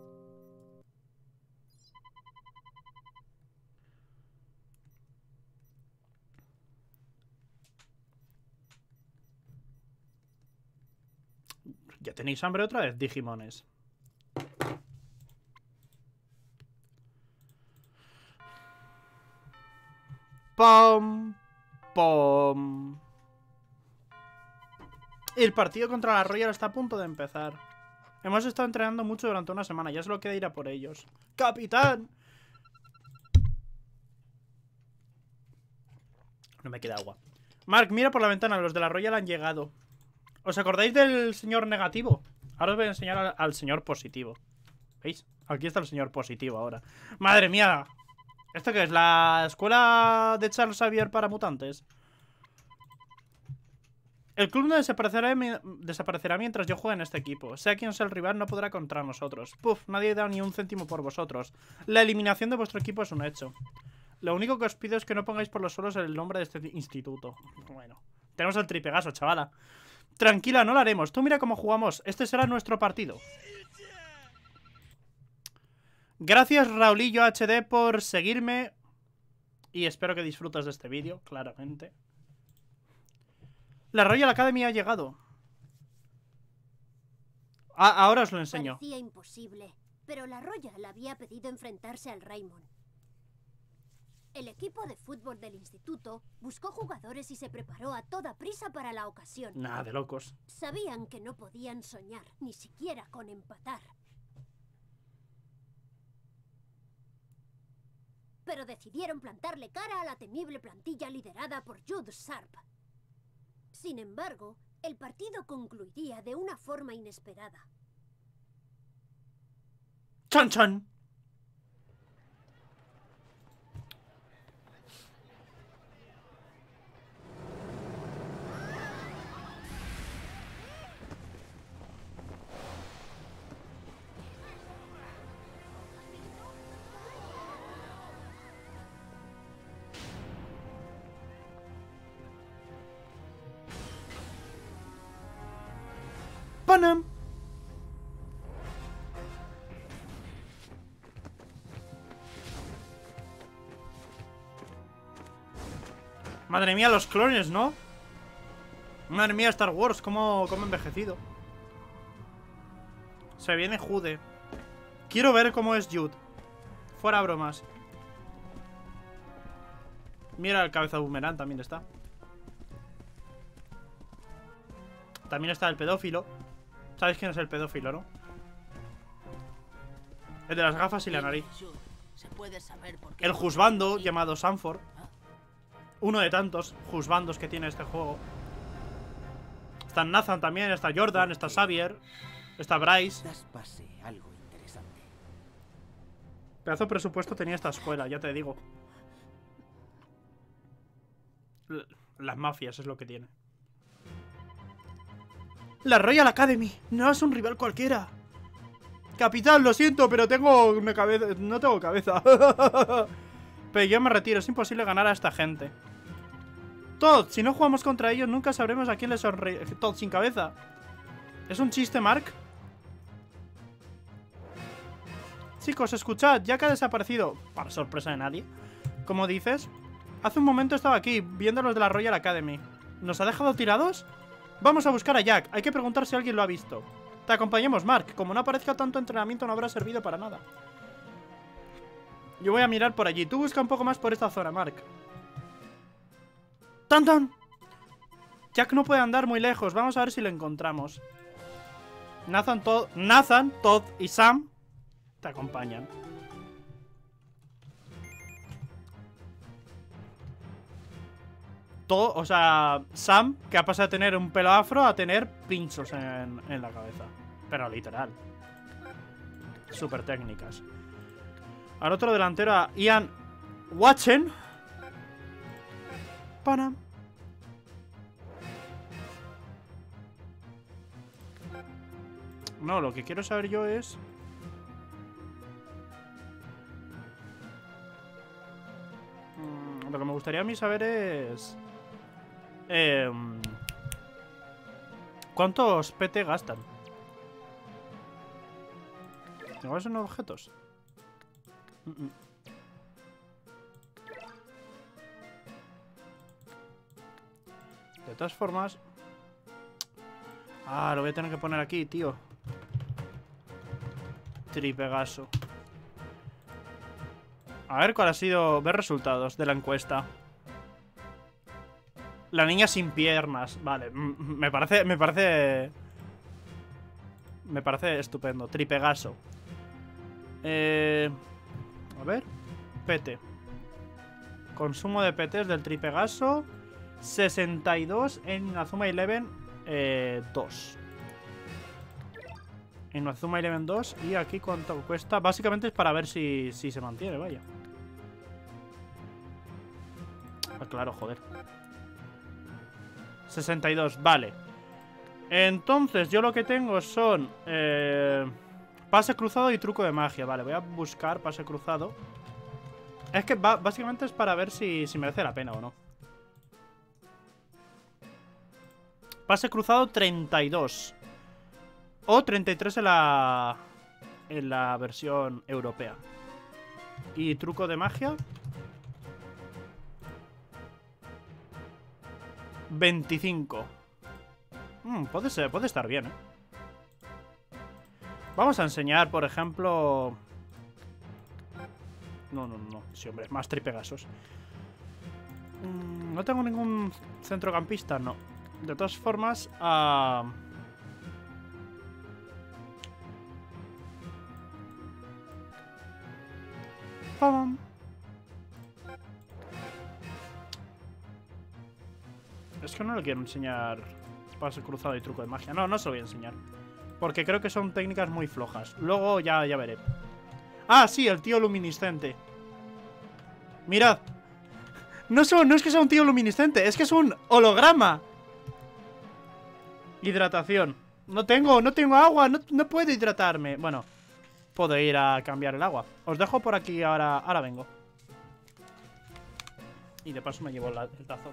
¿Ya tenéis hambre otra vez, Digimones? ¡Pum! ¡Pum! El partido contra la Royal está a punto de empezar. Hemos estado entrenando mucho durante una semana. Ya solo queda ir a por ellos. ¡Capitán! No me queda agua. Mark, mira por la ventana, los de la Royal han llegado. ¿Os acordáis del señor negativo? Ahora os voy a enseñar al señor positivo. ¿Veis? Aquí está el señor positivo ahora. ¡Madre mía! ¿Esto qué es? ¿La escuela de Charles Xavier para mutantes? El club no desaparecerá mientras yo juegue en este equipo. Sea quien sea el rival, no podrá contra nosotros. Puf, nadie da ni un céntimo por vosotros. La eliminación de vuestro equipo es un hecho. Lo único que os pido es que no pongáis por los suelos el nombre de este instituto. Bueno, tenemos el tripegaso, chavala. Tranquila, no lo haremos. Tú mira cómo jugamos. Este será nuestro partido. Gracias, Raulillo HD, por seguirme. Y espero que disfrutes de este vídeo, claramente. La Royal Academy ha llegado. Ahora os lo enseño. Parecía imposible, pero la Royal había pedido enfrentarse al Raymond. El equipo de fútbol del instituto buscó jugadores y se preparó a toda prisa para la ocasión. Nada de locos. Sabían que no podían soñar, ni siquiera con empatar. Pero decidieron plantarle cara a la temible plantilla liderada por Jude Sharp. Sin embargo, el partido concluiría de una forma inesperada. ¡Chan, chan! ¡Panam! Madre mía, los clones, ¿no? Madre mía, Star Wars, cómo ha envejecido. Se viene Jude. Quiero ver cómo es Jude. Fuera bromas. Mira, el cabeza de boomerang también está. También está el pedófilo. ¿Sabes quién es el pedófilo, no? El de las gafas y la nariz. El juzbando llamado Sanford. Uno de tantos juzbandos que tiene este juego. Está Nathan también, está Jordan, está Xavier, está Bryce. Pedazo de presupuesto tenía esta escuela, ya te digo. Las mafias es lo que tiene. La Royal Academy no es un rival cualquiera. Capitán, lo siento, pero tengo una cabeza. No tengo cabeza. Pero yo me retiro, es imposible ganar a esta gente. Todd, si no jugamos contra ellos, nunca sabremos a quién le sonríe. Todd sin cabeza. ¿Es un chiste, Mark? Chicos, escuchad, Jack ha desaparecido. Para sorpresa de nadie. ¿Cómo dices? Hace un momento estaba aquí, viendo los de la Royal Academy. ¿Nos ha dejado tirados? Vamos a buscar a Jack. Hay que preguntar si alguien lo ha visto. Te acompañamos, Mark. Como no aparezca tanto entrenamiento, no habrá servido para nada. Yo voy a mirar por allí. Tú busca un poco más por esta zona, Mark. ¡Tan, tan! Jack no puede andar muy lejos. Vamos a ver si lo encontramos. Nathan, Todd y Sam te acompañan. Todo, o sea, Sam, que ha pasado de tener un pelo afro a tener pinchos en la cabeza. Pero literal. Súper técnicas. Al otro delantero, a Ian Watson. Pana. No, lo que quiero saber yo es... Lo que me gustaría a mí saber es... ¿cuántos PT gastan? ¿Igual son objetos? De todas formas... Ah, lo voy a tener que poner aquí, tío. Tripegaso. A ver cuál ha sido... Ver resultados de la encuesta. La niña sin piernas. Vale, me parece estupendo. Tripegaso. A ver. PT. Consumo de PTs del Tripegaso. 62 en Inazuma Eleven 2. En Inazuma Eleven 2. Y aquí cuánto cuesta. Básicamente es para ver si se mantiene, vaya. Ah, claro, joder. 62, vale. Entonces yo lo que tengo son pase cruzado y truco de magia. Vale, voy a buscar pase cruzado. Es que básicamente es para ver si merece la pena o no. Pase cruzado 32. O 33 en la versión europea. Y truco de magia 25. Puede estar bien, ¿eh? Vamos a enseñar, por ejemplo... No. Sí, hombre, más Pegasus. No tengo ningún centrocampista, no. De todas formas, ¡pam! Es que no le quiero enseñar pase cruzado y truco de magia. No se lo voy a enseñar. Porque creo que son técnicas muy flojas. Luego ya veré. Ah, sí, el tío luminiscente. Mirad. No es que sea un tío luminiscente, es que es un holograma. Hidratación. No tengo agua, no puedo hidratarme. Bueno, puedo ir a cambiar el agua. Os dejo por aquí, ahora vengo. Y de paso me llevo el tazo.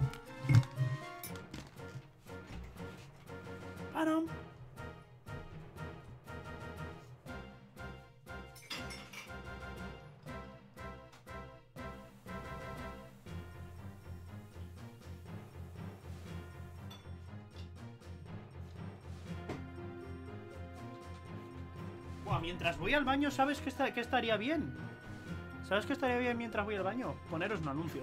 Buah, mientras voy al baño, ¿sabes qué estaría bien? ¿Sabes qué estaría bien mientras voy al baño? Poneros un anuncio.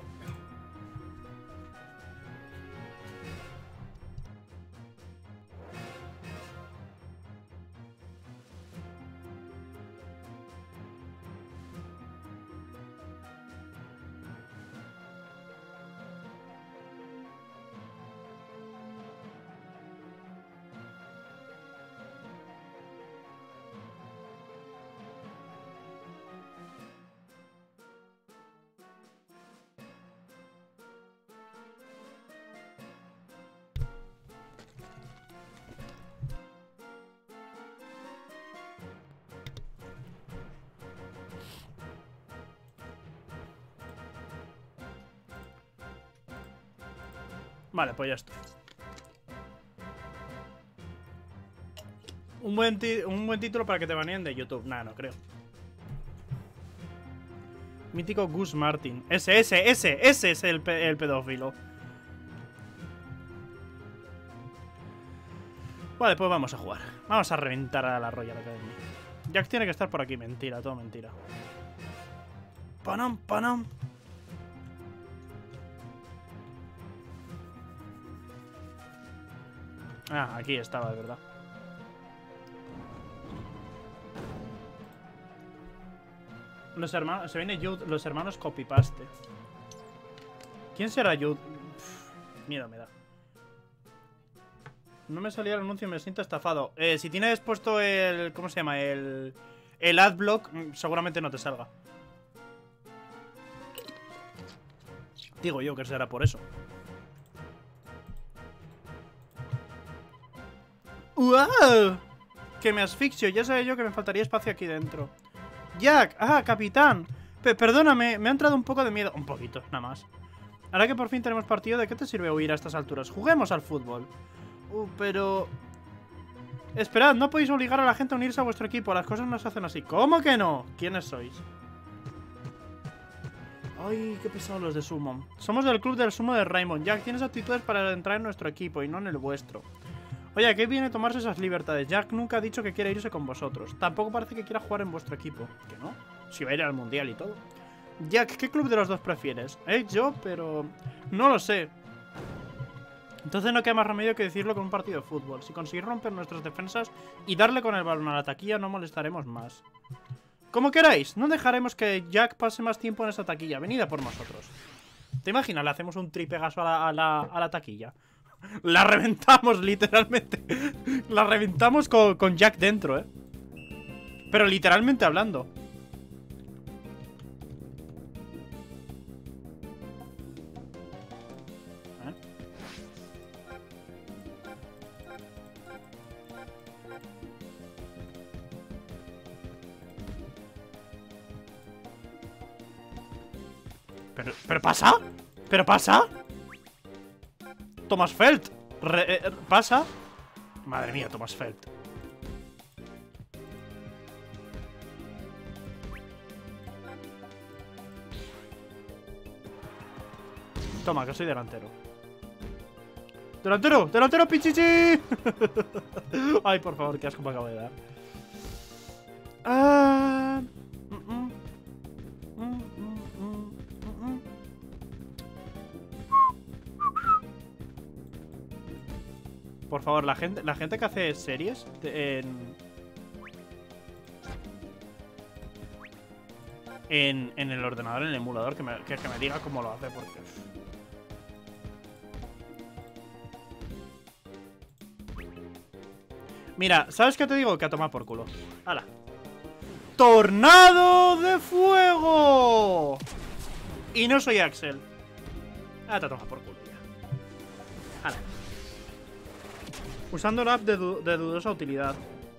Vale, pues ya estoy. Un buen título para que te baneen de YouTube. Nah, no creo. Mítico Gus Martin. Ese es el pedófilo. Vale, pues vamos a jugar. Vamos a reventar a la Royal Academy. Jack tiene que estar por aquí. Mentira, todo mentira. Panam. Ah, aquí estaba, de verdad. Los hermanos... Se viene Jude, los hermanos copy-paste. ¿Quién será Jude? Miedo me da. No me salía el anuncio y me siento estafado. Si tienes puesto el... ¿Cómo se llama? El adblock, seguramente no te salga. Digo yo que será por eso. ¡Wow! Que me asfixio. Ya sabía yo que me faltaría espacio aquí dentro. Jack, capitán. Perdóname, me ha entrado un poco de miedo. Un poquito, nada más. Ahora que por fin tenemos partido, ¿de qué te sirve huir a estas alturas? Juguemos al fútbol. Pero... Esperad, no podéis obligar a la gente a unirse a vuestro equipo. Las cosas no se hacen así. ¿Cómo que no? ¿Quiénes sois? Ay, qué pesados los de Summon. Somos del club del sumo de Raymond. Jack, tienes aptitudes para entrar en nuestro equipo y no en el vuestro. Oye, ¿a qué viene tomarse esas libertades? Jack nunca ha dicho que quiera irse con vosotros. Tampoco parece que quiera jugar en vuestro equipo. ¿Que no? Si va a ir al mundial y todo. Jack, ¿qué club de los dos prefieres? Yo, pero... No lo sé. Entonces no queda más remedio que decirlo con un partido de fútbol. Si conseguís romper nuestras defensas y darle con el balón a la taquilla, no molestaremos más. Como queráis, no dejaremos que Jack pase más tiempo en esa taquilla. Venid a por nosotros. ¿Te imaginas? Le hacemos un tripegaso a la taquilla. La reventamos, literalmente. La reventamos con Jack dentro, ¿eh? Pero literalmente hablando. ¿Pero pasa? ¿Pero pasa? Thomas Felt. ¿Pasa? Madre mía, Thomas Felt. Toma, que soy delantero. ¡Delantero! ¡Delantero, pichichi! Ay, por favor, qué asco me acabo de dar. Por favor, la gente que hace series en el ordenador, en el emulador, que me diga cómo lo hace, porque... Mira, ¿sabes qué te digo? Que a tomar por culo. ¡Hala! ¡Tornado de fuego! Y no soy Axel. Ah, te tomas por culo ya. ¡Hala! Usando la app de dudosa utilidad.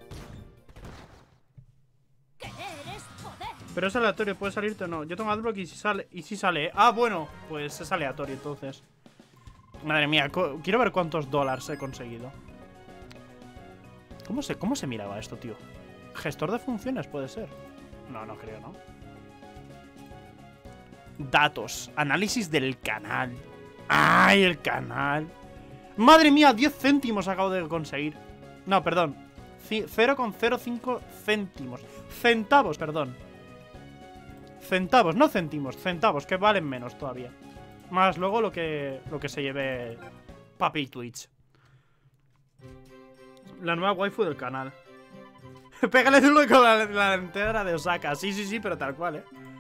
Pero es aleatorio, puede salirte o no. Yo tengo Adblock y si sale. Ah, bueno, pues es aleatorio entonces. Madre mía, quiero ver cuántos dólares he conseguido. ¿Cómo se miraba esto, tío? Gestor de funciones puede ser. No, no creo, ¿no? Datos. Análisis del canal. ¡Ay, el canal! ¡Madre mía! 10 céntimos acabo de conseguir. No, perdón. 0,05 céntimos. Centavos, perdón. Centavos, no céntimos. Centavos, que valen menos todavía. Más luego lo que se lleve Papi Twitch. La nueva waifu del canal. Pégale duro con la delantera de Osaka. Sí, pero tal cual,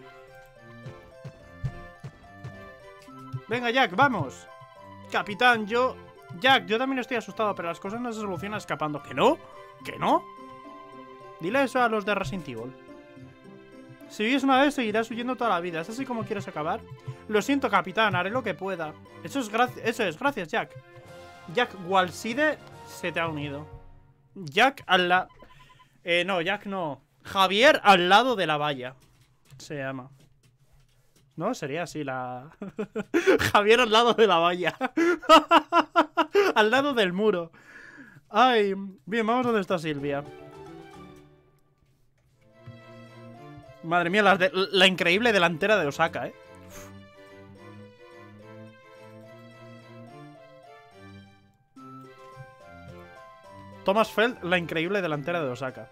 Venga, Jack, vamos. Capitán, Jack, yo también estoy asustado, pero las cosas no se solucionan escapando. ¿Que no? ¿Que no? Dile eso a los de Resident Evil. Si vives una vez, seguirás huyendo toda la vida. ¿Es así como quieres acabar? Lo siento, capitán, haré lo que pueda. Eso es, gracias, Jack. Jack Walside se te ha unido. Jack al lado... no, Jack no. Javier al lado de la valla. Se llama. No, sería así la... Javier al lado de la valla. Al lado del muro. Ay, bien, vamos donde está Silvia. Madre mía, la increíble delantera de Osaka, Thomas Feld, la increíble delantera de Osaka.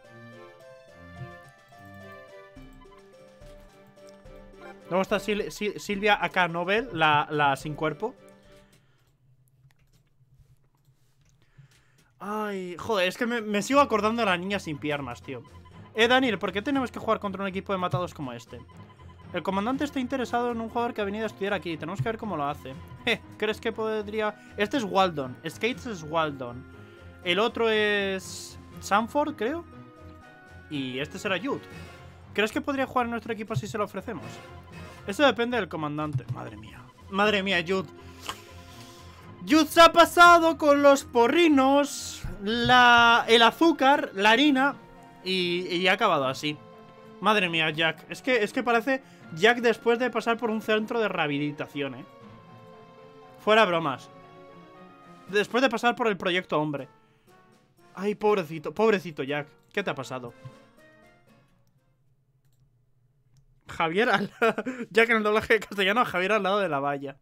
Luego está Silvia acá Nobel, la sin cuerpo. Ay, joder, es que me sigo acordando de la niña sin piernas, tío. Daniel, ¿por qué tenemos que jugar contra un equipo de matados como este? El comandante está interesado en un jugador que ha venido a estudiar aquí. Tenemos que ver cómo lo hace. ¿Crees que podría...? Este es Waldon. Skates es Waldon. El otro es... Sanford, creo. Y este será Jude. ¿Crees que podría jugar en nuestro equipo si se lo ofrecemos? Eso depende del comandante. Madre mía. Madre mía, Jude. Jude se ha pasado con los porrinos, el azúcar, la harina y ha acabado así. Madre mía, Jack. Es que parece Jack después de pasar por un centro de rehabilitación, Fuera bromas. Después de pasar por el proyecto hombre. Ay, pobrecito Jack. ¿Qué te ha pasado? Javier Jack en el doblaje castellano, Javier al lado de la valla.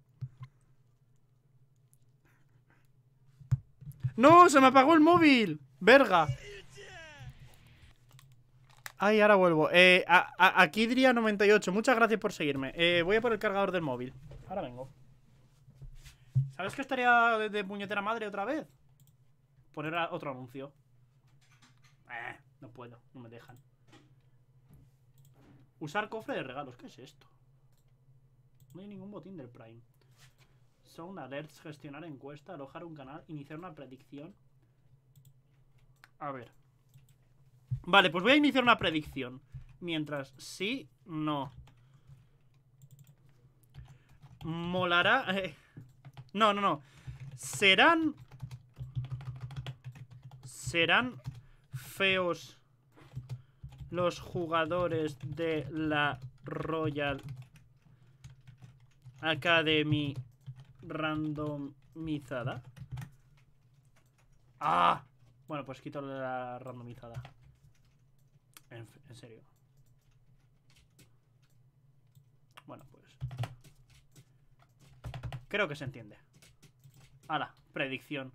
¡No! ¡Se me apagó el móvil! ¡Verga! Ay, ahora vuelvo. Aquí diría 98. Muchas gracias por seguirme. Voy a por el cargador del móvil. Ahora vengo. ¿Sabes que estaría de puñetera madre otra vez? Poner otro anuncio. No puedo. No me dejan. Usar cofre de regalos. ¿Qué es esto? No hay ningún botín del Prime. Sound alerts, gestionar encuesta, alojar un canal, iniciar una predicción. A ver. Vale, pues voy a iniciar una predicción. Mientras, sí, no. Molará... No. Serán feos los jugadores de la Royal Academy randomizada. ¡Ah! Bueno, pues quito la randomizada. En serio. Bueno, pues... creo que se entiende. ¡Hala! Predicción.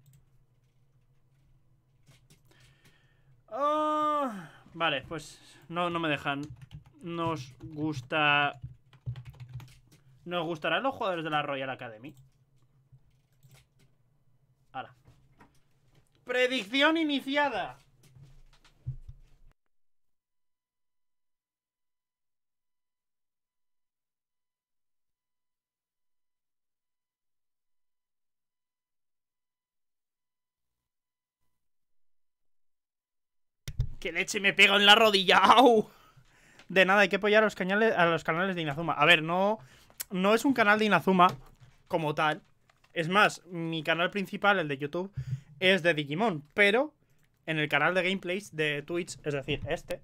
Oh, vale, pues no me dejan. Nos gustarán los jugadores de la Royal Academy. ¡Hala! Predicción iniciada. ¡Qué leche me pego en la rodilla! ¡Au! De nada, hay que apoyar a los canales de Inazuma. A ver, no es un canal de Inazuma como tal. Es más, mi canal principal, el de YouTube, es de Digimon. Pero en el canal de gameplays de Twitch, es decir,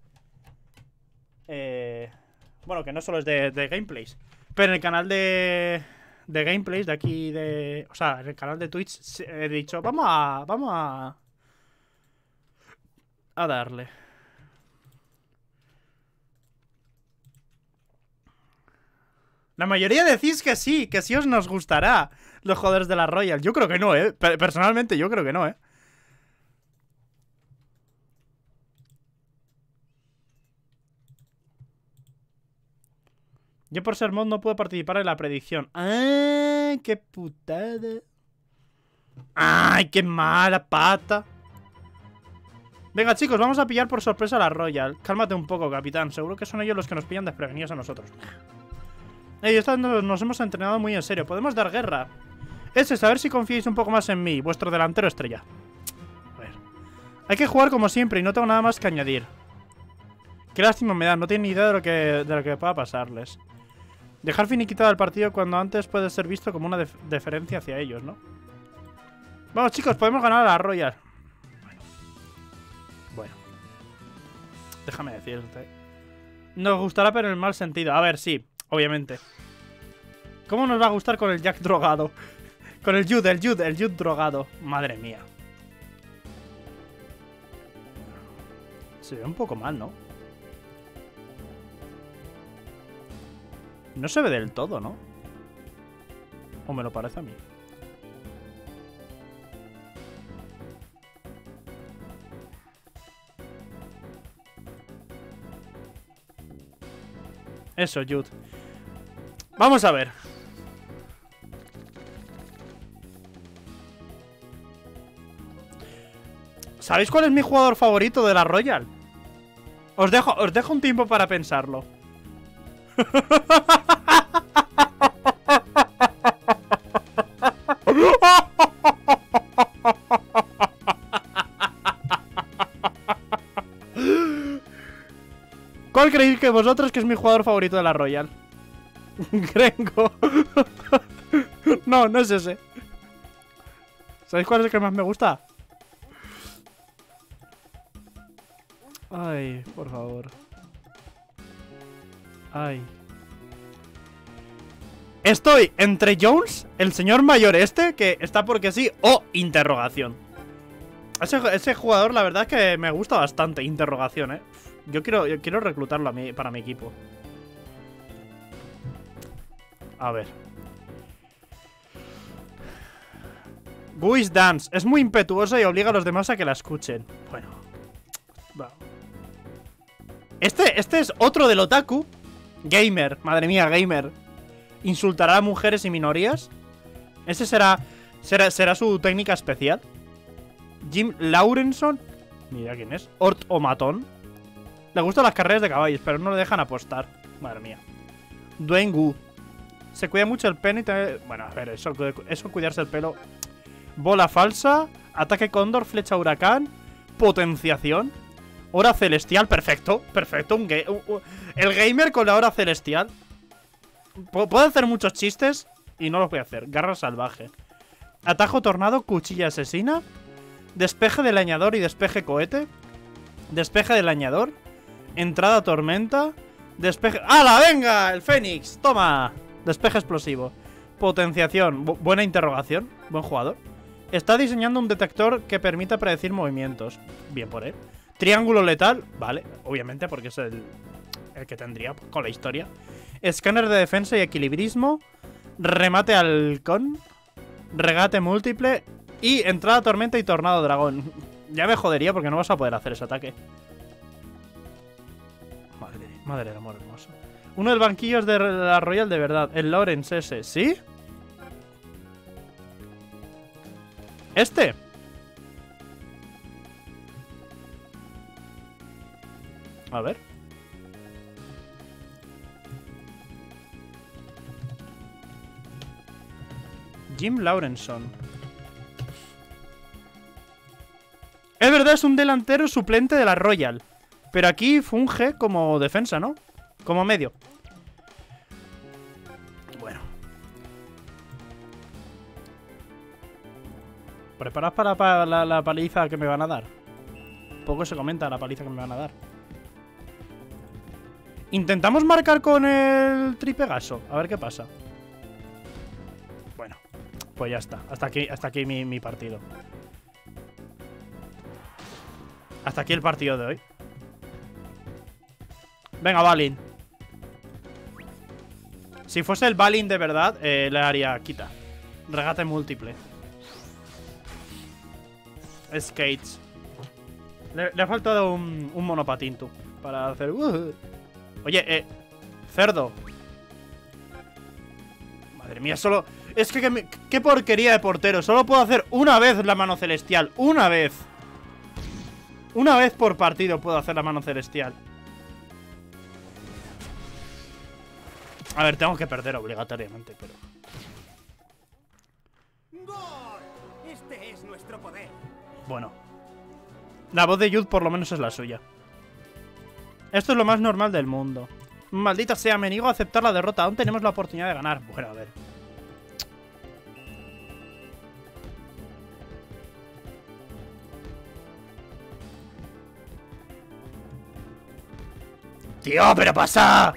bueno, que no solo es de gameplays, pero en el canal de gameplays de aquí, o sea, en el canal de Twitch he dicho, vamos a darle. La mayoría decís que sí os nos gustará los jugadores de la Royal. Yo creo que no, personalmente yo creo que no, Yo por ser mod no puedo participar en la predicción. ¡Ay, qué putada! ¡Ay, qué mala pata! Venga, chicos, vamos a pillar por sorpresa a la Royal. Cálmate un poco, capitán. Seguro que son ellos los que nos pillan desprevenidos a nosotros. Ey, esta nos hemos entrenado muy en serio. Podemos dar guerra. A ver si confiáis un poco más en mí, vuestro delantero estrella. A ver. Hay que jugar como siempre y no tengo nada más que añadir. Qué lástima me da, no tienen ni idea de lo que pueda pasarles. Dejar finiquitado el partido cuando antes puede ser visto como una deferencia hacia ellos, ¿no? Vamos, chicos, podemos ganar a la Royal. Bueno. Déjame decirte. Nos gustará, pero en el mal sentido. A ver, sí, obviamente. ¿Cómo nos va a gustar con el Jack drogado? Con el Jude drogado. Madre mía. Se ve un poco mal, ¿no? No se ve del todo, ¿no? ¿O me lo parece a mí? Eso, Jude. Vamos a ver. ¿Sabéis cuál es mi jugador favorito de la Royal? Os dejo un tiempo para pensarlo. ¿Cuál creéis que vosotros que es mi jugador favorito de la Royal? Grengo. No, no es ese. ¿Sabéis cuál es el que más me gusta? Ay, por favor. Ay. Estoy entre Jones, el señor mayor este, que está porque sí, o interrogación. Ese jugador, la verdad es que me gusta bastante, interrogación, Yo quiero reclutarlo para mi equipo. A ver. Guis Dance. Es muy impetuosa y obliga a los demás a que la escuchen. Bueno. Va. Este es otro del otaku. Gamer. Madre mía, gamer. ¿Insultará a mujeres y minorías? ¿Ese será su técnica especial? Jim Laurenson. Mira quién es. Ort o Matón. Le gustan las carreras de caballos, pero no le dejan apostar. Madre mía. Dwayne Gu. Se cuida mucho el pene y también... Bueno, a ver, eso cuidarse el pelo. Bola falsa. Ataque cóndor, flecha huracán. Potenciación. Hora celestial, perfecto. Perfecto, el gamer con la hora celestial. Puedo hacer muchos chistes y no los voy a hacer. Garra salvaje. Atajo tornado, cuchilla asesina. Despeje del leñador y despeje cohete. Despeje del leñador. Entrada tormenta. Despeje... ¡Hala, venga! El Fénix, toma. Despeje explosivo. Potenciación, buena interrogación. Buen jugador. Está diseñando un detector que permita predecir movimientos. Bien por él. Triángulo letal, vale, obviamente porque es el que tendría con la historia. Escáner de defensa y equilibrismo. Remate halcón. Regate múltiple. Y entrada tormenta y tornado dragón. Ya me jodería porque no vas a poder hacer ese ataque. Madre del amor hermoso. Uno del banquillo es de la Royal de verdad. El Lawrence ese, ¿sí? ¿Este? A ver. Jim Lawrenson. Es verdad, es un delantero suplente de la Royal. Pero aquí funge como defensa, ¿no? Como medio. Bueno. ¿Preparados para la paliza que me van a dar? Poco se comenta la paliza que me van a dar. Intentamos marcar con el Tripegaso. A ver qué pasa. Bueno, pues ya está. Hasta aquí mi partido. Hasta aquí el partido de hoy. Venga, Balin. Si fuese el Balin de verdad, le haría quita. Regate múltiple. Skates. Le ha faltado un monopatín, tú. Para hacer... Oye, cerdo. Madre mía, solo... Es que qué porquería de portero. Solo puedo hacer una vez la mano celestial. Una vez. Una vez por partido puedo hacer la mano celestial. A ver, tengo que perder obligatoriamente, pero... ¡Gol! Este es nuestro poder. Bueno. La voz de Jude por lo menos es la suya. Esto es lo más normal del mundo. Maldita sea, me niego a aceptar la derrota. Aún tenemos la oportunidad de ganar. Bueno, a ver. ¡Tío, pero pasa!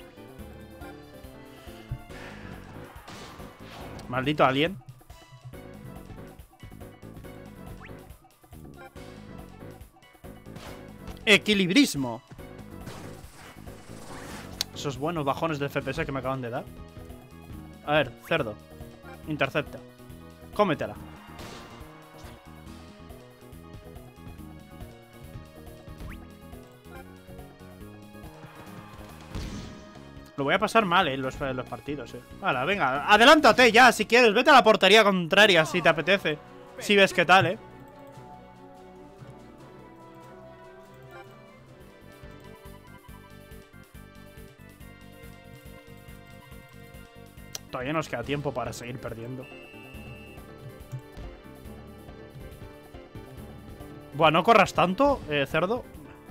Maldito alien. Equilibrismo. Esos buenos bajones de FPS que me acaban de dar. A ver, cerdo. Intercepta. Cómetela. Lo voy a pasar mal, en los partidos, Hala, venga, adelántate ya, si quieres. Vete a la portería contraria, si te apetece. Si ves qué tal, Todavía nos queda tiempo para seguir perdiendo. Bueno, no corras tanto, cerdo.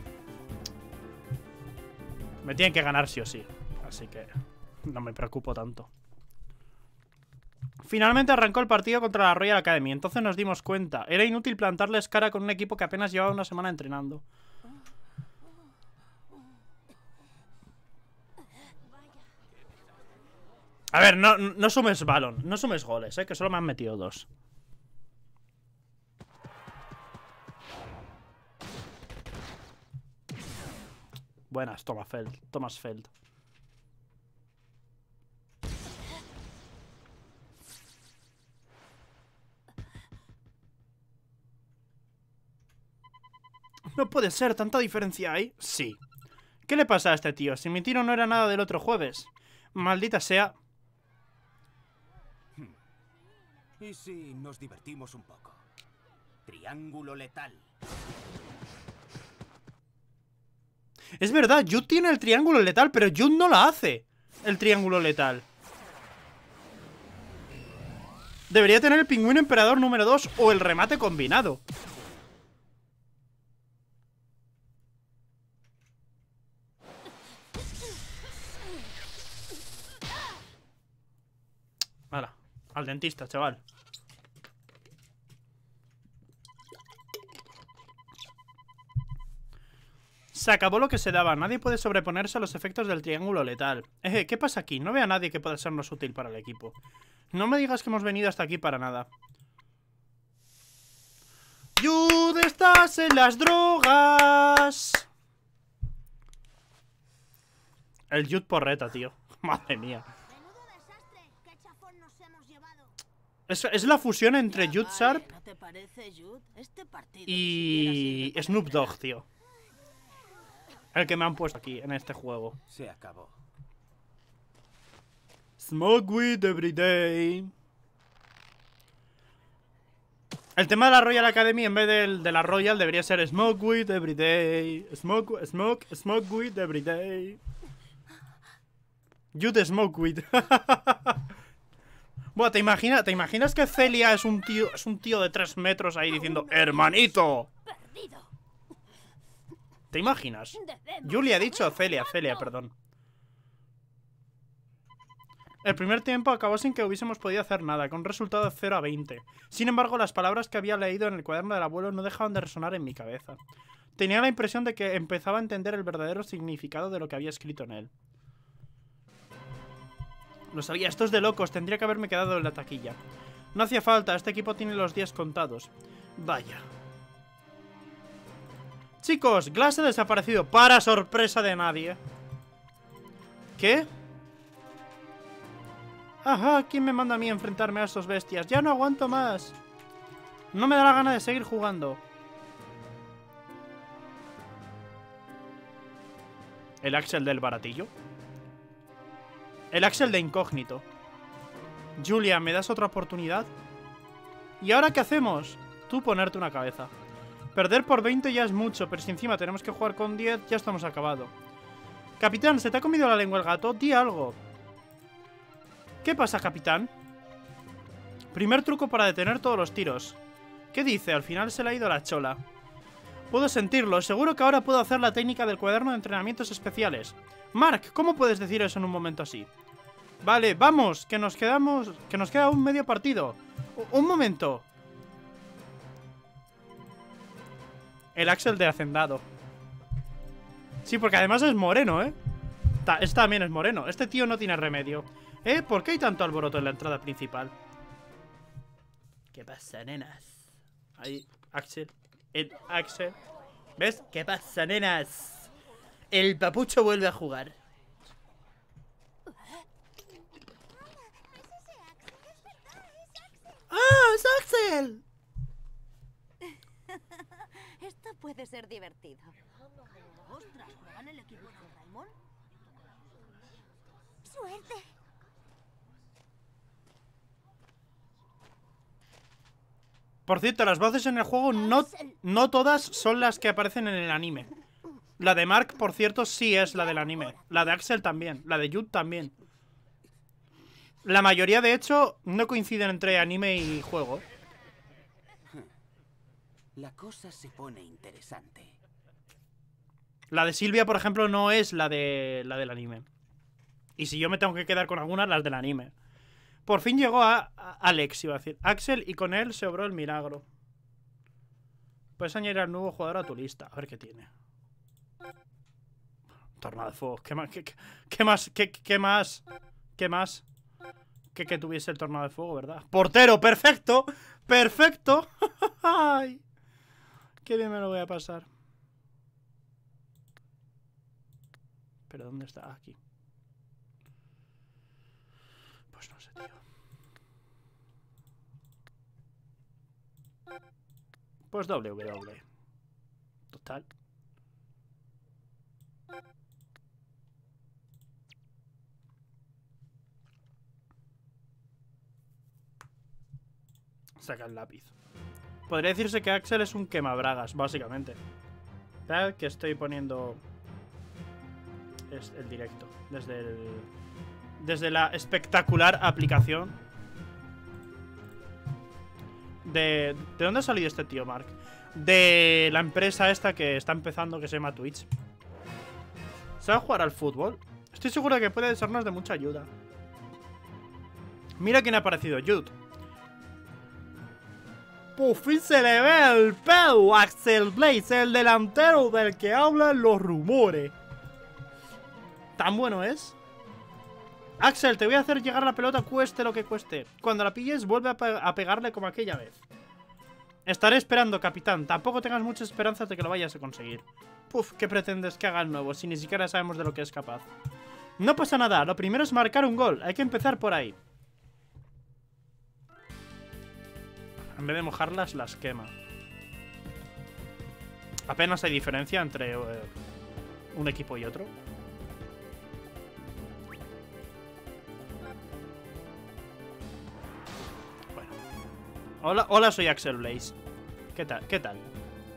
Me tienen que ganar sí o sí. Así que no me preocupo tanto. Finalmente arrancó el partido contra la Royal Academy. Entonces nos dimos cuenta. Era inútil plantarles cara con un equipo que apenas llevaba una semana entrenando. A ver, no sumes balón. No sumes goles, que solo me han metido 2. Buenas, Thomas Feld. No puede ser, ¿tanta diferencia hay? Sí. ¿Qué le pasa a este tío? Si mi tiro no era nada del otro jueves. Maldita sea. ¿Y si nos divertimos un poco? Triángulo letal. Es verdad, Jude tiene el triángulo letal, pero Jude no la hace. El triángulo letal. Debería tener el pingüino emperador número 2 o el remate combinado. Hala, al dentista, chaval. Se acabó lo que se daba. Nadie puede sobreponerse a los efectos del triángulo letal. ¿Qué pasa aquí? No veo a nadie que pueda sernos útil para el equipo. No me digas que hemos venido hasta aquí para nada. ¡Jude, estás en las drogas! El Jude porreta, tío. Madre mía. Menudo desastre. ¿Qué chafón nos hemos llevado? Es la fusión entre Jude Sharp ¿No te parece, Jude? Este partido y ni siquiera sirve para Snoop Dogg, entrenar. tío. El que me han puesto aquí, en este juego. Se acabó. Smoke weed every day. El tema de la Royal Academy en vez de la Royal debería ser Smoke weed every day. Smoke weed every day. You the smoke weed. Buah, ¿te imaginas que Celia es un tío de 3 metros ahí diciendo ¡Hermanito! Perdido. ¿Te imaginas? Debemos Julie ha dicho saber Celia, cuándo. perdón. El primer tiempo acabó sin que hubiésemos podido hacer nada, con un resultado de 0 a 20. Sin embargo, las palabras que había leído en el cuaderno del abuelo no dejaban de resonar en mi cabeza. Tenía la impresión de que empezaba a entender el verdadero significado de lo que había escrito en él. Lo sabía, esto es de locos, tendría que haberme quedado en la taquilla. No hacía falta, este equipo tiene los días contados. Vaya. Chicos, Glass ha desaparecido para sorpresa de nadie. ¿Qué? Ajá, ¿quién me manda a mí a enfrentarme a estos bestias? Ya no aguanto más. No me da la gana de seguir jugando. ¿El Axel del baratillo? El Axel de incógnito. Julia, ¿me das otra oportunidad? ¿Y ahora qué hacemos? Tú ponerte una cabeza. Perder por 20 ya es mucho, pero si encima tenemos que jugar con 10, ya estamos acabado. Capitán, ¿se te ha comido la lengua el gato? Di algo. ¿Qué pasa, capitán? Primer truco para detener todos los tiros. ¿Qué dice? Al final se le ha ido la chola. Puedo sentirlo. Seguro que ahora puedo hacer la técnica del cuaderno de entrenamientos especiales. Mark, ¿cómo puedes decir eso en un momento así? Vale, vamos, que nos queda un medio partido. Un momento. El Axel de Hacendado. Sí, porque además es moreno, ¿eh? Este también es moreno. Este tío no tiene remedio. ¿Por qué hay tanto alboroto en la entrada principal? ¿Qué pasa, nenas? Ahí, Axel. El Axel. ¿Ves? ¿Qué pasa, nenas? El papucho vuelve a jugar. ¡Ah, es Axel! Esto puede ser divertido. Ostras, ¿juegan el equipo de Raymond? Suerte. Por cierto, las voces en el juego no todas son las que aparecen en el anime. La de Mark, por cierto, sí es la del anime. La de Axel también. La de Jude también. La mayoría, de hecho, no coinciden entre anime y juego. La cosa se pone interesante. La de Silvia, por ejemplo, no es la del anime. Y si yo me tengo que quedar con algunas, las del anime. Por fin llegó a Alex, iba a decir. Axel, y con él se obró el milagro. Puedes añadir al nuevo jugador a tu lista. A ver qué tiene. Tornado de fuego. ¿Qué más? ¿Qué más? Que tuviese el tornado de fuego, ¿verdad? ¡Portero! ¡Perfecto! ¡Perfecto! ¡Ay! ¡Qué bien me lo voy a pasar! ¿Pero dónde está? Aquí. Pues no sé, tío. Pues WW. Total. Saca el lápiz. Podría decirse que Axel es un quemabragas, básicamente. Esperad que estoy poniendo el directo desde la espectacular aplicación. ¿De dónde ha salido este tío, Mark? De la empresa esta que está empezando, que se llama Twitch. ¿Sabe jugar al fútbol? Estoy seguro de que puede sernos de mucha ayuda. Mira quién ha aparecido, Jude. Por fin se le ve el pelo, Axel Blaze, el delantero del que hablan los rumores. ¿Tan bueno es? Axel, te voy a hacer llegar la pelota cueste lo que cueste. Cuando la pilles, vuelve a pegarle como aquella vez. Estaré esperando, capitán. Tampoco tengas mucha esperanza de que lo vayas a conseguir. Puf, ¿qué pretendes que haga el nuevo si ni siquiera sabemos de lo que es capaz? No pasa nada, lo primero es marcar un gol. Hay que empezar por ahí. En vez de mojarlas, las quema. Apenas hay diferencia entre un equipo y otro. Bueno. Hola, soy Axel Blaze. ¿Qué tal? ¿Qué tal?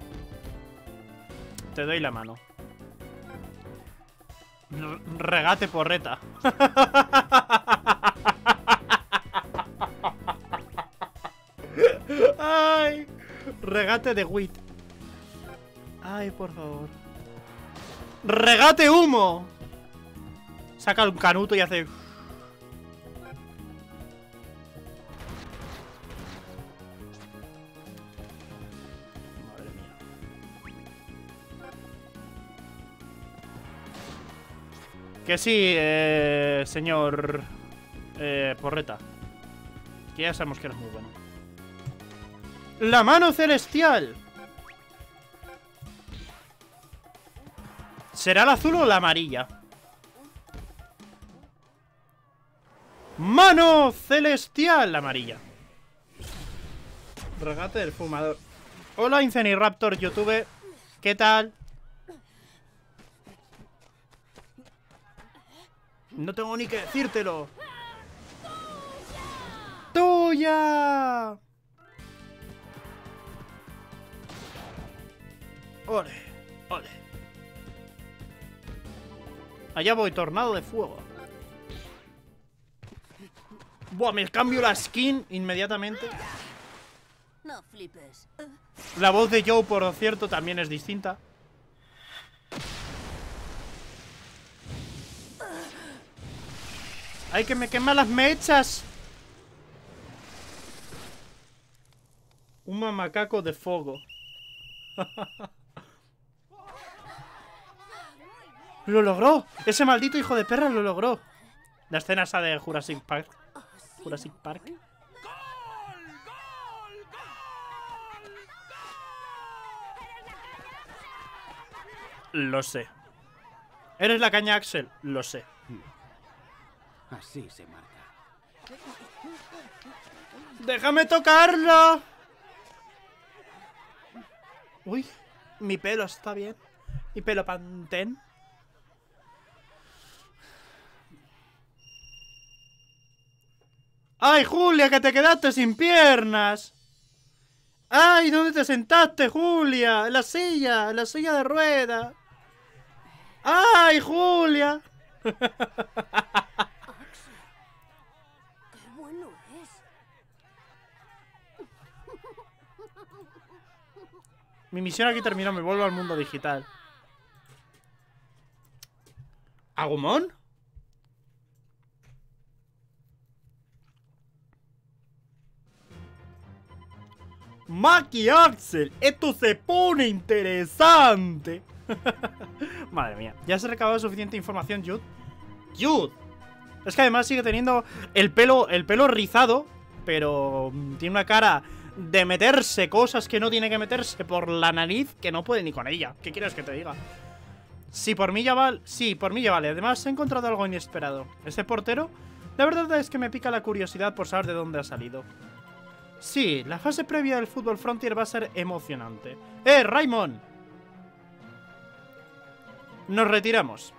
Te doy la mano. Regate porreta. Ay, regate de wheat. Ay, por favor. Regate humo. Saca un canuto y hace... Madre mía. Que sí, señor porreta. Que ya sabemos que eres muy bueno. ¡La mano celestial! ¿Será la azul o la amarilla? ¡Mano celestial! La amarilla. Regate del fumador. Hola, Inceniraptor YouTube. ¿Qué tal? No tengo ni que decírtelo. ¡Tuya! Ole, ole. Allá voy, tornado de fuego. Buah, me cambio la skin inmediatamente. No flipes. La voz de Joe, por cierto, también es distinta. ¡Ay, que me queman las mechas! Un mamacaco de fuego. ¡Lo logró! Ese maldito hijo de perra lo logró. La escena esa de Jurassic Park. Jurassic Park. Lo sé. ¿Eres la caña, Axel? Lo sé. Así se marca. ¡Déjame tocarlo! Uy, mi pelo está bien. Mi pelo pantén. ¡Ay, Julia, que te quedaste sin piernas! ¡Ay, ¿dónde te sentaste, Julia? En la silla de ruedas. ¡Ay, Julia! ¡Qué bueno es! Mi misión aquí terminó, me vuelvo al mundo digital. ¿Agumon? Maki y Axel, esto se pone interesante. Madre mía, ¿ya se ha recabado suficiente información, Jude? ¡Jude! Es que además sigue teniendo el pelo rizado, pero tiene una cara de meterse cosas que no tiene que meterse por la nariz, que no puede ni con ella. ¿Qué quieres que te diga? Sí, por mí ya vale. Sí, por mí ya vale. Además, he encontrado algo inesperado. Ese portero, la verdad es que me pica la curiosidad por saber de dónde ha salido. Sí, la fase previa del Fútbol Frontier va a ser emocionante. Raymond! Nos retiramos.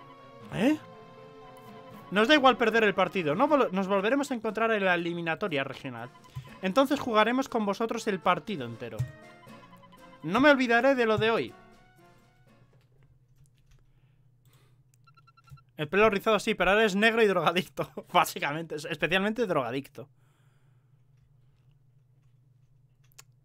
Nos da igual perder el partido. Nos volveremos a encontrar en la eliminatoria regional. Entonces jugaremos con vosotros el partido entero. No me olvidaré de lo de hoy. El pelo rizado sí, pero ahora es negro y drogadicto. Básicamente, especialmente drogadicto.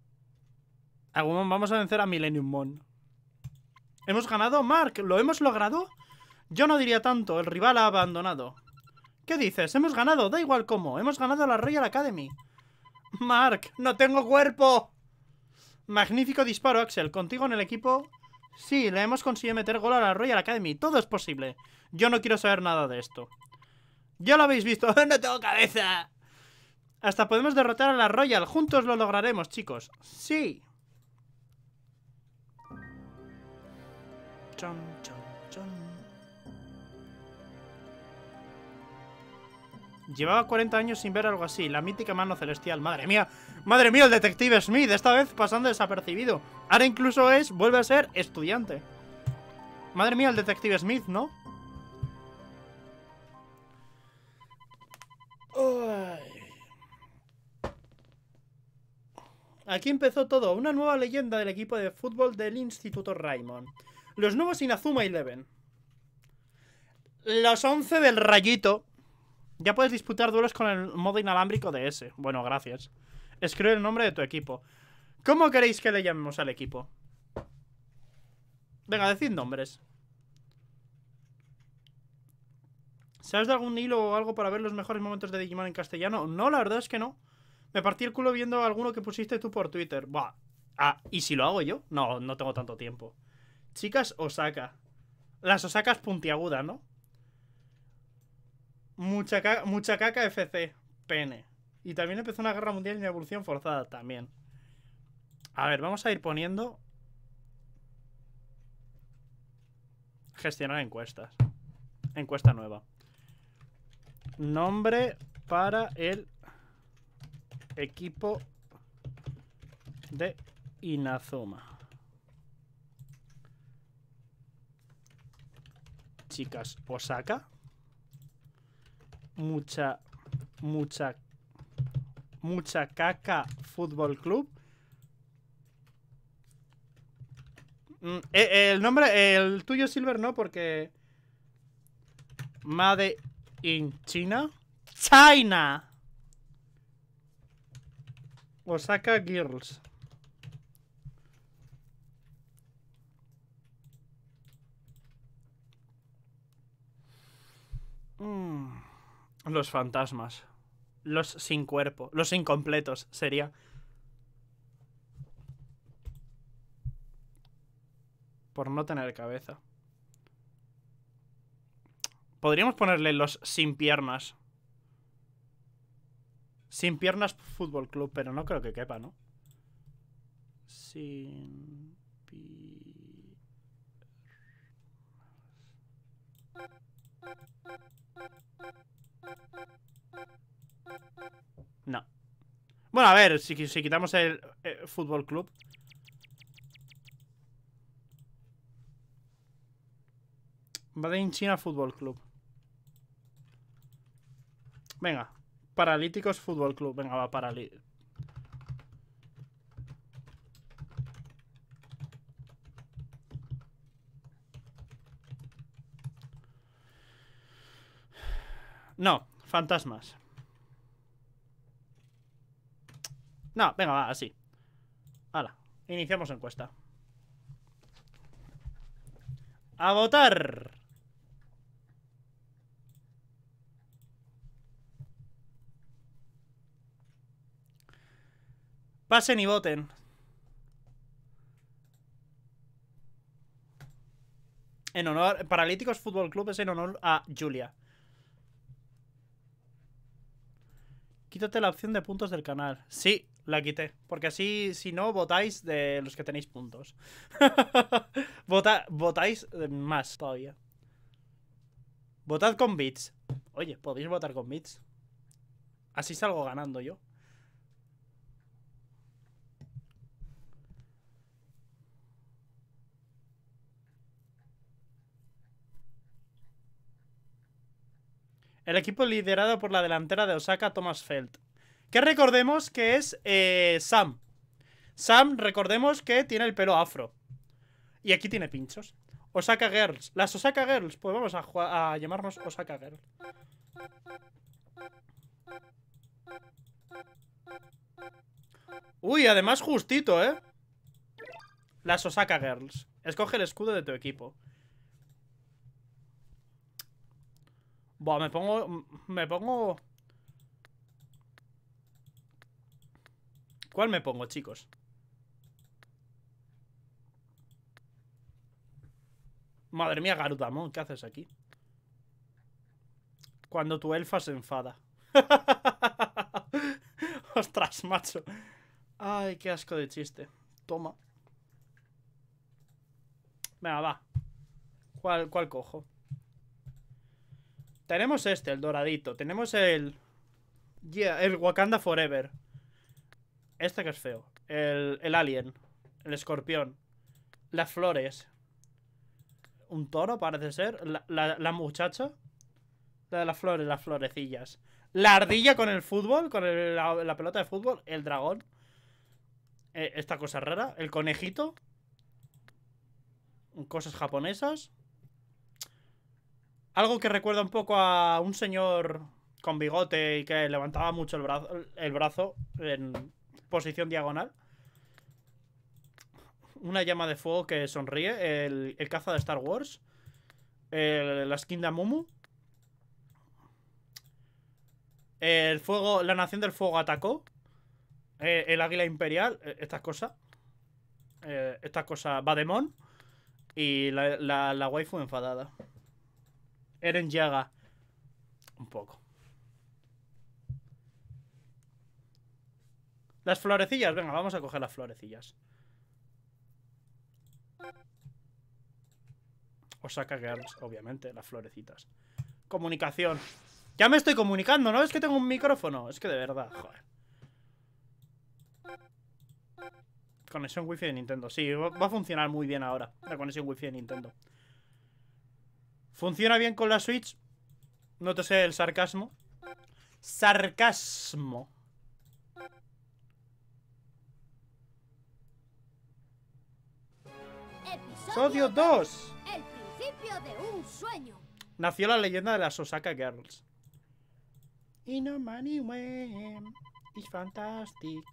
Agumon, vamos a vencer a Millennium Mon. ¿Hemos ganado? Mark, ¿lo hemos logrado? Yo no diría tanto, el rival ha abandonado. ¿Qué dices? Hemos ganado, da igual cómo. Hemos ganado la Royal Academy. Mark, no tengo cuerpo. Magnífico disparo, Axel. ¿Contigo en el equipo? Sí, le hemos conseguido meter gol a la Royal Academy. Todo es posible. Yo no quiero saber nada de esto. Ya lo habéis visto. ¡No tengo cabeza! Hasta podemos derrotar a la Royal. Juntos lo lograremos, chicos. Sí. Chon, chon, chon. Llevaba 40 años sin ver algo así. La mítica mano celestial. Madre mía. Madre mía, el detective Smith. Esta vez pasando desapercibido. Ahora incluso vuelve a ser estudiante. Madre mía, el detective Smith, ¿no? Aquí empezó todo. Una nueva leyenda del equipo de fútbol del Instituto Raimon. Los nuevos Inazuma Eleven. Los 11 del rayito. Ya puedes disputar duelos con el modo inalámbrico de ese. Bueno, gracias. Escribe el nombre de tu equipo. ¿Cómo queréis que le llamemos al equipo? Venga, decid nombres. ¿Sabes de algún hilo o algo para ver los mejores momentos de Digimon en castellano? No, la verdad es que no. Me partí el culo viendo alguno que pusiste tú por Twitter. Buah. Ah, ¿y si lo hago yo? No, no tengo tanto tiempo. Chicas Osaka. Las Osakas puntiagudas, ¿no? Mucha caca FC. Pene. Y también empezó una guerra mundial y una evolución forzada también. A ver, vamos a ir poniendo... Gestionar encuestas. Encuesta nueva. Nombre para el equipo de Inazuma. Chicas Osaka. Mucha caca Fútbol Club. El nombre, el tuyo Silver no, porque Made in China. China. Osaka Girls. Los fantasmas. Los sin cuerpo. Los incompletos sería. Por no tener cabeza. Podríamos ponerle los sin piernas. Sin piernas Fútbol Club, pero no creo que quepa, ¿no? Sin No. Bueno, a ver, si quitamos el Fútbol Club. Made in China Fútbol Club. Venga. Paralíticos Fútbol Club. Venga, va, No, fantasmas. No, venga, va, así. Hala, iniciamos encuesta. ¡A votar! Pasen y voten. En honor... Paralíticos Fútbol Club es en honor a Julia. Quítate la opción de puntos del canal. Sí, la quité. Porque así, si no, votáis de los que tenéis puntos. Votáis más todavía. Votad con bits. Oye, podéis votar con bits. Así salgo ganando yo. El equipo liderado por la delantera de Osaka, Thomas Feld. Que recordemos que es Sam. Sam, recordemos que tiene el pelo afro. Y aquí tiene pinchos. Osaka Girls. Las Osaka Girls. Pues vamos a llamarnos Osaka Girls. Uy, además justito, ¿eh? Las Osaka Girls. Escoge el escudo de tu equipo. Buah, me pongo... ¿Cuál me pongo, chicos? Madre mía, Garudamon, ¿qué haces aquí? Cuando tu elfa se enfada. Ostras, macho. Ay, qué asco de chiste. Toma. Venga, va. ¿Cuál cojo? Tenemos este, el doradito. Tenemos el... el Wakanda Forever. Este que es feo. El alien. El escorpión. Las flores. Un toro, parece ser. La muchacha. La de las flores, las florecillas. La ardilla con el fútbol. Con la pelota de fútbol. El dragón. Esta cosa rara. El conejito. Cosas japonesas. Algo que recuerda un poco a un señor con bigote y que levantaba mucho el brazo en posición diagonal. Una llama de fuego que sonríe. El caza de Star Wars. La skin de Amumu. El fuego. La nación del fuego atacó. El águila imperial. Estas cosas. Estas cosas. Bademon. Y la waifu enfadada. Eren Yaga. Un poco. Las florecillas. Venga, vamos a coger las florecillas. Osaka Girls, obviamente, las florecitas. Comunicación. Ya me estoy comunicando, ¿no? Es que tengo un micrófono. Es que de verdad, joder. Conexión wifi de Nintendo. Sí, va a funcionar muy bien ahora la conexión wifi de Nintendo. ¿Funciona bien con la Switch? Nótese el sarcasmo. Sarcasmo. Episodio 2. El principio de un sueño. Nació la leyenda de las Osaka Girls. In a money way. It's fantastic.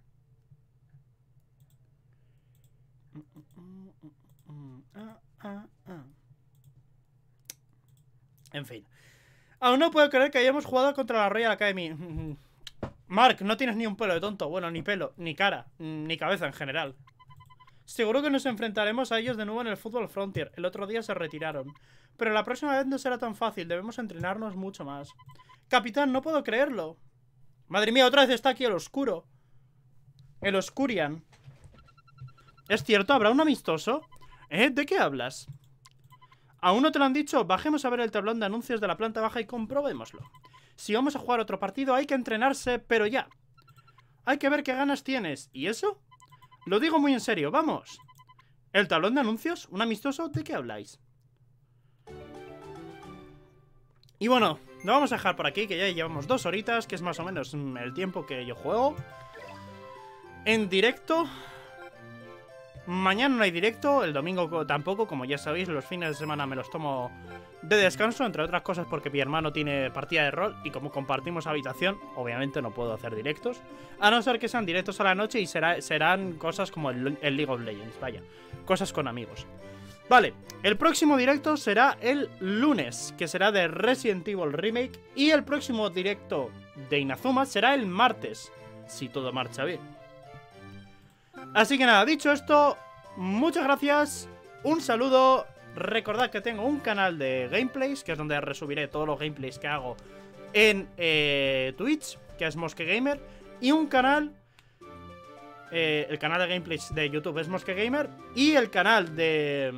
En fin. Aún no puedo creer que hayamos jugado contra la Royal Academy. Mark, no tienes ni un pelo de tonto. Bueno, ni pelo, ni cara, ni cabeza en general. Seguro que nos enfrentaremos a ellos de nuevo en el Football Frontier. El otro día se retiraron. Pero la próxima vez no será tan fácil. Debemos entrenarnos mucho más. Capitán, no puedo creerlo. Madre mía, otra vez está aquí el oscuro. El Oscurian. ¿Es cierto? ¿Habrá un amistoso? ¿De qué hablas? ¿Aún no te lo han dicho? Bajemos a ver el tablón de anuncios de la planta baja y comprobémoslo. Si vamos a jugar otro partido hay que entrenarse, pero ya. Hay que ver qué ganas tienes. ¿Y eso? Lo digo muy en serio, vamos. ¿El tablón de anuncios? ¿Un amistoso? ¿De qué habláis? Y bueno, lo vamos a dejar por aquí, que ya llevamos 2 horitas, que es más o menos el tiempo que yo juego. En directo. Mañana no hay directo, el domingo tampoco, como ya sabéis, los fines de semana me los tomo de descanso, entre otras cosas porque mi hermano tiene partida de rol y como compartimos habitación, obviamente no puedo hacer directos, a no ser que sean directos a la noche y serán cosas como el League of Legends, vaya, cosas con amigos. Vale, el próximo directo será el lunes, que será de Resident Evil Remake, y el próximo directo de Inazuma será el martes, si todo marcha bien. Así que nada, dicho esto, muchas gracias, un saludo, recordad que tengo un canal de gameplays, que es donde resubiré todos los gameplays que hago en Twitch, que es MosqueGamer, y un canal, el canal de gameplays de YouTube es MosqueGamer, y el canal de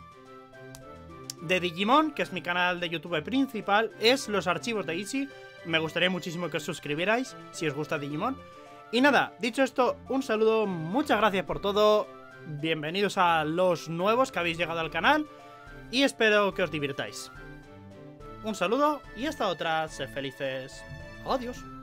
Digimon, que es mi canal de YouTube principal, es los archivos de Easy. Me gustaría muchísimo que os suscribierais si os gusta Digimon. Y nada, dicho esto, un saludo, muchas gracias por todo, bienvenidos a los nuevos que habéis llegado al canal y espero que os divirtáis. Un saludo y hasta otra, sed felices, adiós.